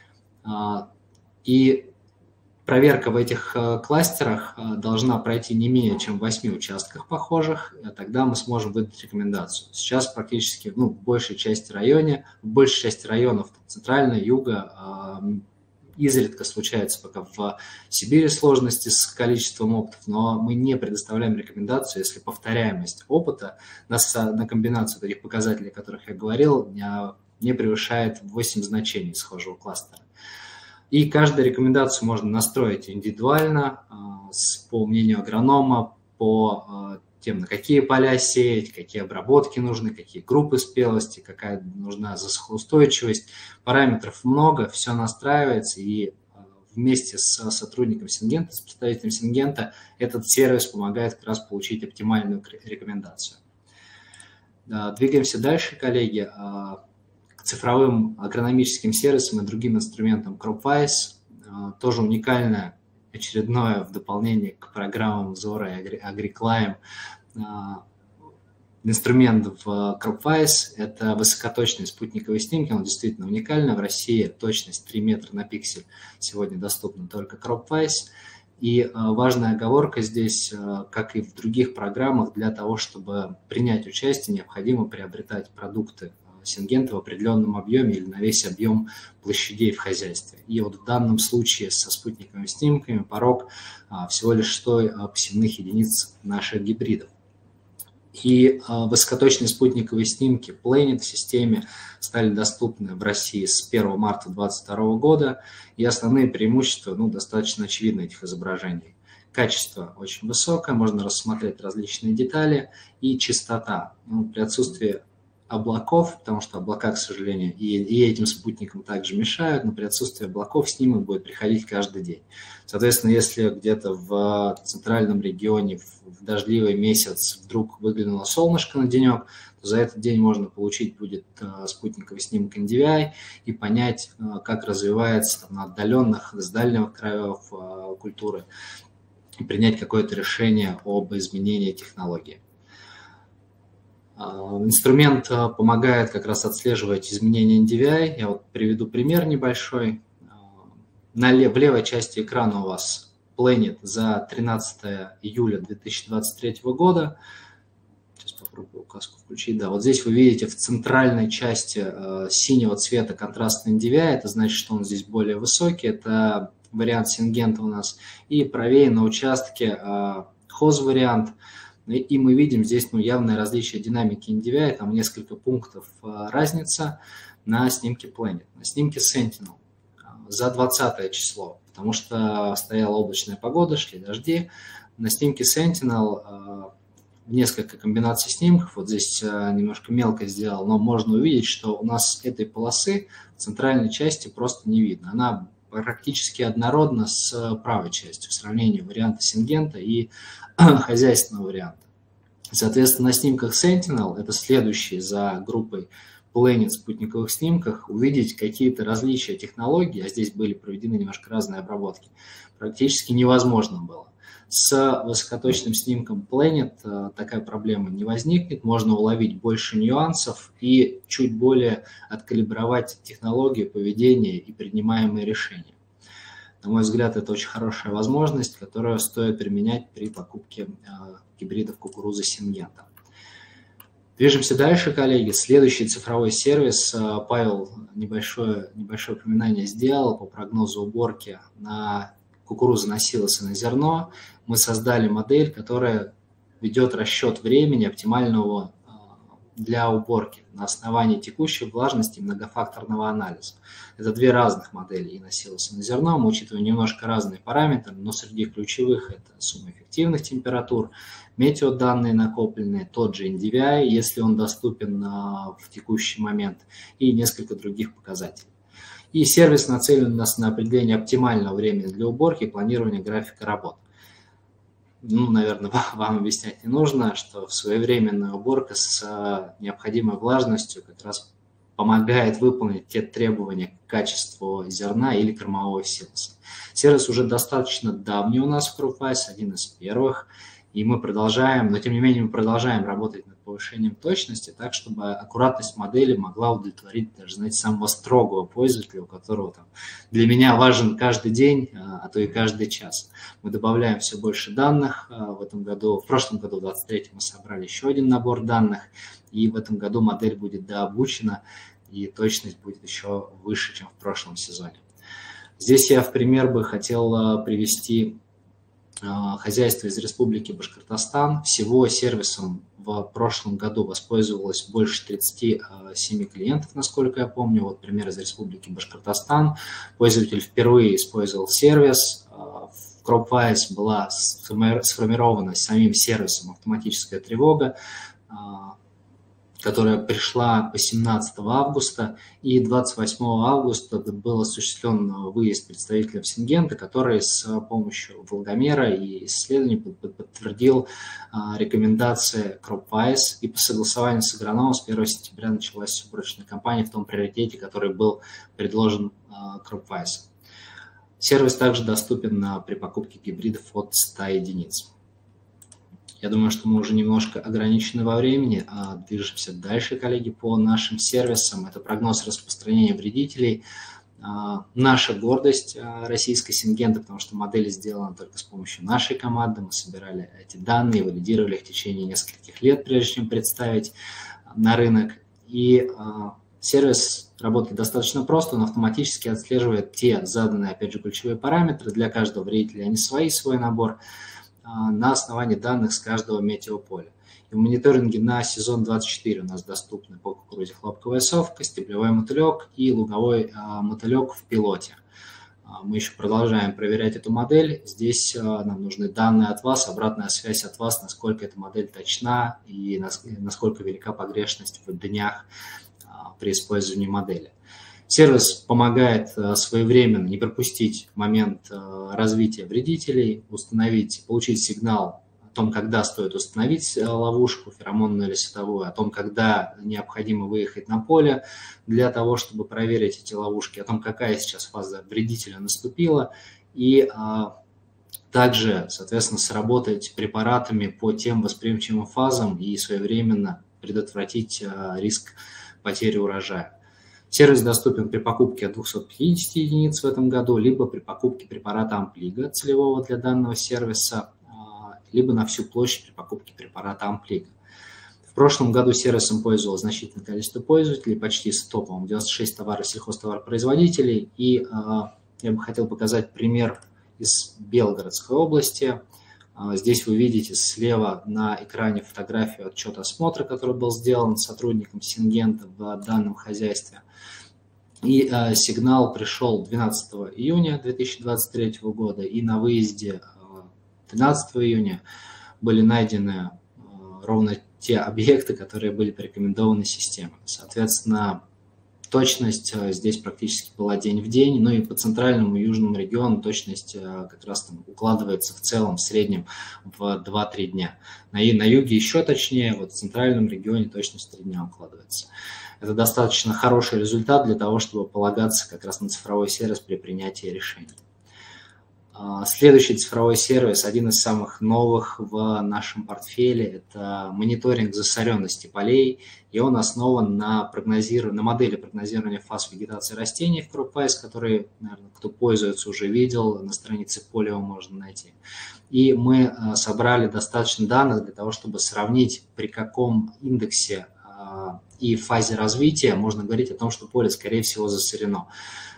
И проверка в этих кластерах должна пройти не менее чем в 8 участках похожих, и тогда мы сможем выдать рекомендацию. Сейчас практически в большей части районов центрального, юга, изредка случается пока в Сибири сложности с количеством опытов, но мы не предоставляем рекомендацию, если повторяемость опыта на комбинацию таких показателей, о которых я говорил, не превышает 8 значений схожего кластера. И каждую рекомендацию можно настроить индивидуально, по мнению агронома, по тем, на какие поля сеять, какие обработки нужны, какие группы спелости, какая нужна засухоустойчивость. Параметров много, все настраивается, и вместе с сотрудником Сингента, с представителем Сингента, этот сервис помогает как раз получить оптимальную рекомендацию. Двигаемся дальше, коллеги. К цифровым агрономическим сервисам и другим инструментам CropWise, тоже уникальное очередное в дополнение к программам Zora и AgriClimb инструмент в CropWise – это высокоточные спутниковые снимки, он действительно уникальный. В России точность 3 метра на пиксель сегодня доступна только CropWise. И важная оговорка здесь, как и в других программах, для того, чтобы принять участие, необходимо приобретать продукты Сингента в определенном объеме или на весь объем площадей в хозяйстве. И вот в данном случае со спутниковыми снимками порог всего лишь 100 посевных единиц наших гибридов. И высокоточные спутниковые снимки Planet в системе стали доступны в России с 1 марта 2022 года. И основные преимущества достаточно очевидны этих изображений. Качество очень высокое, можно рассмотреть различные детали, и частота. При отсутствии облаков, потому что облака, к сожалению, и этим спутникам также мешают, но при отсутствии облаков снимок будет приходить каждый день. Соответственно, если где-то в центральном регионе в дождливый месяц вдруг выглянуло солнышко на денек, то за этот день можно получить будет спутниковый снимок NDVI и понять, как развивается на отдаленных, с дальних краев культуры, и принять какое-то решение об изменении технологии. Инструмент помогает как раз отслеживать изменения NDVI. Я вот приведу пример небольшой. В левой части экрана у вас Planet за 13 июля 2023 года. Сейчас попробую указку включить. Да, вот здесь вы видите в центральной части синего цвета контрастный NDVI. Это значит, что он здесь более высокий. Это вариант Сингента у нас. И правее на участке хоз-вариант. И мы видим здесь явное различие динамики NDVI, там несколько пунктов разница на снимке Planet. На снимке Sentinel за 20 число, потому что стояла облачная погода, шли дожди. На снимке Sentinel несколько комбинаций снимков, вот здесь немножко мелко сделал, но можно увидеть, что у нас этой полосы в центральной части просто не видно. Она практически однородна с правой частью в сравнении варианта Сингента и хозяйственного варианта. Соответственно, на снимках Sentinel, это следующие за группой Planet спутниковых снимках, увидеть какие-то различия технологий, а здесь были проведены немножко разные обработки, практически невозможно было. С высокоточным снимком Planet такая проблема не возникнет, можно уловить больше нюансов и чуть более откалибровать технологию, поведение и принимаемые решения. На мой взгляд, это очень хорошая возможность, которую стоит применять при покупке гибридов кукурузы Сингента. Движемся дальше, коллеги. Следующий цифровой сервис. Павел небольшое упоминание сделал по прогнозу уборки на кукурузу, на силосы, на зерно. Мы создали модель, которая ведет расчет времени оптимального для уборки на основании текущей влажности и многофакторного анализа. Это две разных модели и на силос, и на зерно. Мы учитываем немножко разные параметры, но среди ключевых это сумма эффективных температур, метеоданные накопленные, тот же NDVI, если он доступен в текущий момент, и несколько других показателей. И сервис нацелен у нас на определение оптимального времени для уборки и планирования графика работ. Ну, наверное, вам объяснять не нужно, что своевременная уборка с необходимой влажностью как раз помогает выполнить те требования к качеству зерна или кормового силоса. Сервис уже достаточно давний у нас в CropWise, один из первых, и мы продолжаем, но тем не менее мы продолжаем работать над повышением точности, так, чтобы аккуратность модели могла удовлетворить даже, знаете, самого строгого пользователя, у которого там для меня важен каждый день, а то и каждый час. Мы добавляем все больше данных в этом году. В прошлом году, в 2023, мы собрали еще один набор данных, и в этом году модель будет дообучена, и точность будет еще выше, чем в прошлом сезоне. Здесь я в пример бы хотел привести хозяйство из Республики Башкортостан. Всего сервисом в прошлом году воспользовалось больше 37 клиентов, насколько я помню. Вот пример из Республики Башкортостан. Пользователь впервые использовал сервис. В CropWise была сформирована самим сервисом автоматическая тревога, которая пришла по 17 августа, и 28 августа был осуществлен выезд представителя Сингента, который с помощью влагомера и исследований подтвердил рекомендации CropWise, и по согласованию с агрономом с 1 сентября началась уборочная кампания в том приоритете, который был предложен CropWise. Сервис также доступен при покупке гибридов от 100 единиц. Я думаю, что мы уже немножко ограничены во времени, движемся дальше, коллеги, по нашим сервисам. Это прогноз распространения вредителей. Наша гордость российской Сингенты, потому что модель сделана только с помощью нашей команды. Мы собирали эти данные, валидировали их в течение нескольких лет, прежде чем представить на рынок. И сервис работает достаточно просто, он автоматически отслеживает те заданные, опять же, ключевые параметры для каждого вредителя, они свой набор, на основании данных с каждого метеополя. И в мониторинге на сезон 24 у нас доступны по кукурузе хлопковая совка, стеблевой мотылек и луговой мотылек в пилоте. Мы еще продолжаем проверять эту модель. Здесь нам нужны данные от вас, обратная связь от вас, насколько эта модель точна и насколько велика погрешность в днях при использовании модели. Сервис помогает своевременно не пропустить момент развития вредителей, получить сигнал о том, когда стоит установить ловушку, феромонную или световую, о том, когда необходимо выехать на поле для того, чтобы проверить эти ловушки, о том, какая сейчас фаза вредителя наступила, и также, соответственно, сработать препаратами по тем восприимчивым фазам и своевременно предотвратить риск потери урожая. Сервис доступен при покупке от 250 единиц в этом году, либо при покупке препарата Амплига, целевого для данного сервиса, либо на всю площадь при покупке препарата Амплига. В прошлом году сервисом пользовалось значительное количество пользователей, почти 100, по-моему, 96 сельхозтоваропроизводителей. И я бы хотел показать пример из Белгородской области. Здесь вы видите слева на экране фотографию отчета осмотра, который был сделан сотрудником Сингента в данном хозяйстве. И сигнал пришел 12 июня 2023 года, и на выезде 13 июня были найдены ровно те объекты, которые были порекомендованы системой. Соответственно, точность здесь практически была день в день, ну и по центральному и южному региону точность как раз там укладывается в целом в среднем в 2-3 дня. На юге еще точнее, вот в центральном регионе точность в 3 дня укладывается. Это достаточно хороший результат для того, чтобы полагаться как раз на цифровой сервис при принятии решений. Следующий цифровой сервис, один из самых новых в нашем портфеле, это мониторинг засоренности полей, и он основан на модели прогнозирования фаз вегетации растений в CropWise, который, наверное, кто пользуется, уже видел, на странице Polio можно найти. И мы собрали достаточно данных для того, чтобы сравнить, при каком индексе и фазе развития можно говорить о том, что поле, скорее всего, засорено.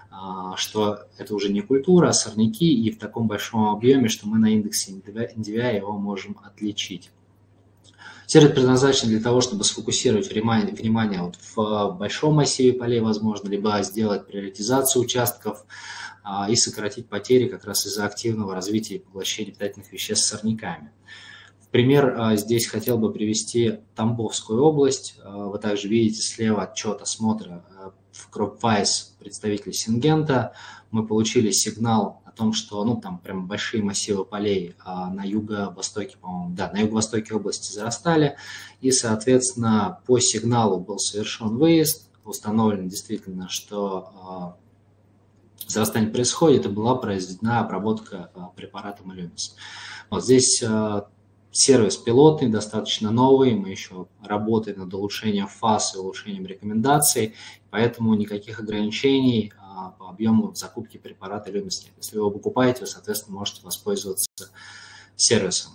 Что это уже не культура, а сорняки, и в таком большом объеме, что мы на индексе NDVI его можем отличить. Сервис предназначен для того, чтобы сфокусировать внимание вот в большом массиве полей, возможно, либо сделать приоритизацию участков и сократить потери как раз из-за активного развития и поглощения питательных веществ сорняками. В пример здесь хотел бы привести Тамбовскую область. Вы также видите слева отчет осмотра в CropWise представителей Сингента. Мы получили сигнал о том, что там прям большие массивы полей на юго-востоке, по-моему, да, на юго-востоке области зарастали, и, соответственно, по сигналу был совершен выезд, установлено действительно, что зарастание происходит, и была произведена обработка препаратом Илюмис. Вот здесь сервис пилотный, достаточно новый, мы еще работаем над улучшением фаз и улучшением рекомендаций, поэтому никаких ограничений по объему закупки препарата Илюмис нет. Если вы его покупаете, вы, соответственно, можете воспользоваться сервисом.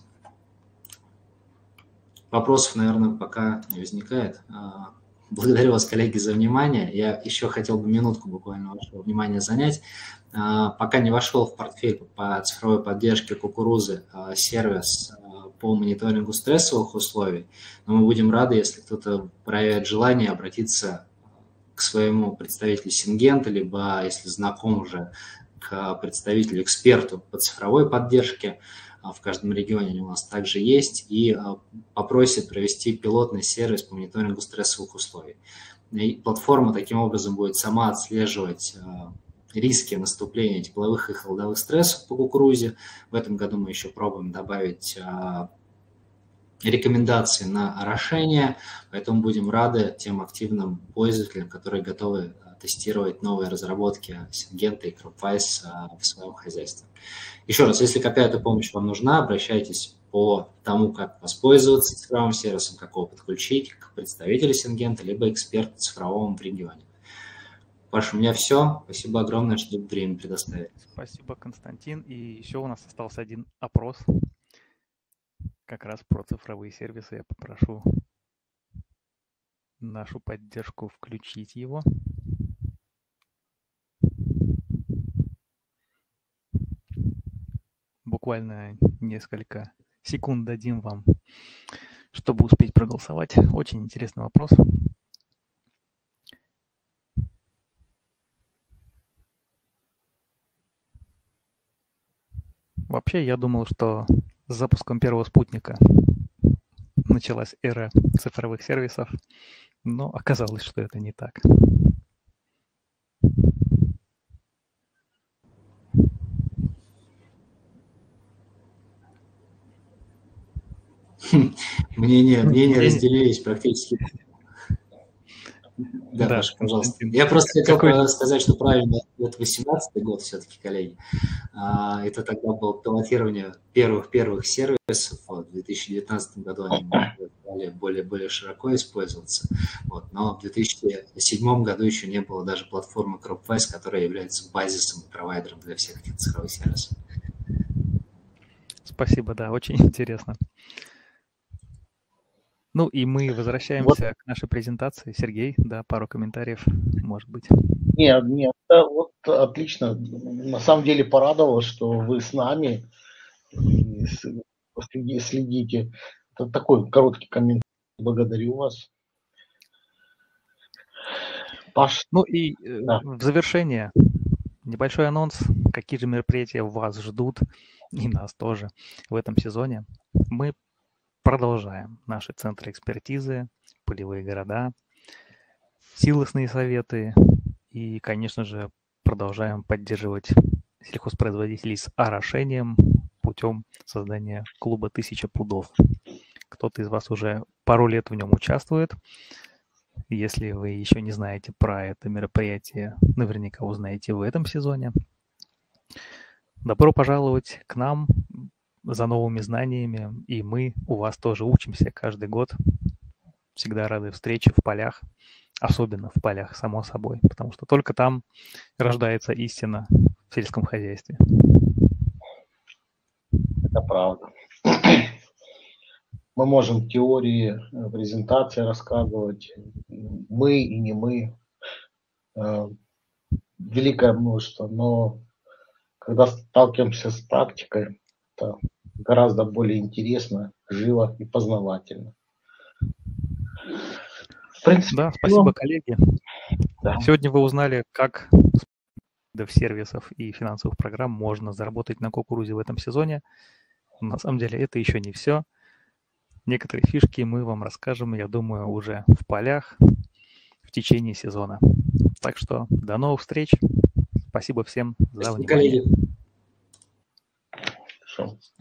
Вопросов, наверное, пока не возникает. Благодарю вас, коллеги, за внимание. Я еще хотел бы минутку буквально вашего внимания занять. Пока не вошел в портфель по цифровой поддержке кукурузы сервис по мониторингу стрессовых условий, но мы будем рады, если кто-то проявит желание обратиться к своему представителю Сингента, либо, если знаком уже, к представителю-эксперту по цифровой поддержке. В каждом регионе у нас также есть, и попросит провести пилотный сервис по мониторингу стрессовых условий. И платформа таким образом будет сама отслеживать риски наступления тепловых и холодовых стрессов по кукурузе. В этом году мы еще пробуем добавить рекомендации на орошение, поэтому будем рады тем активным пользователям, которые готовы тестировать новые разработки Сингента и CropWise в своем хозяйстве. Еще раз, если какая-то помощь вам нужна, обращайтесь по тому, как воспользоваться цифровым сервисом, как его подключить к представителю Сингента, либо эксперту цифровому в регионе. Паша, у меня все. Спасибо огромное, что время предоставили. Спасибо, Константин. И еще у нас остался один опрос как раз про цифровые сервисы. Я попрошу нашу поддержку включить его. Буквально несколько секунд дадим вам, чтобы успеть проголосовать. Очень интересный вопрос. Вообще, я думал, что с запуском первого спутника началась эра цифровых сервисов, но оказалось, что это не так. Мнения разделились практически. Да, Паша, пожалуйста. Я просто хотел сказать, что правильно, это 2018 год все-таки, коллеги. Это тогда было пилотирование первых сервисов. В 2019 году они стали более широко использоваться. Вот. Но в 2007 году еще не было даже платформы CropWise, которая является базисом и провайдером для всех этих цифровых сервисов. Спасибо, да, очень интересно. Ну и мы возвращаемся к нашей презентации. Сергей, да, пару комментариев, может быть. Нет, вот отлично. На самом деле порадовало, что вы с нами и следите. Это такой короткий комментарий. Благодарю вас. Паш. Ну и в завершение небольшой анонс. Какие же мероприятия вас ждут, и нас тоже в этом сезоне. Мы продолжаем наши центры экспертизы, полевые города, силосные советы и, конечно же, продолжаем поддерживать сельхозпроизводителей с орошением путем создания клуба 1000 пудов. Кто-то из вас уже пару лет в нем участвует. Если вы еще не знаете про это мероприятие, наверняка узнаете в этом сезоне. Добро пожаловать к нам за новыми знаниями, и мы у вас тоже учимся каждый год. Всегда рады встрече в полях, особенно в полях, само собой, потому что только там рождается истина в сельском хозяйстве. Это правда. Мы можем в теории презентации рассказывать, мы и не мы, великое множество, но когда сталкиваемся с практикой, это гораздо более интересно, живо и познавательно. В принципе, Да, спасибо, коллеги. да. Сегодня вы узнали, как с видов сервисов и финансовых программ можно заработать на кукурузе в этом сезоне. На самом деле это еще не все. Некоторые фишки мы вам расскажем, я думаю, уже в полях в течение сезона. Так что до новых встреч. Спасибо всем за Спасибо, внимание. коллеги. Хорошо.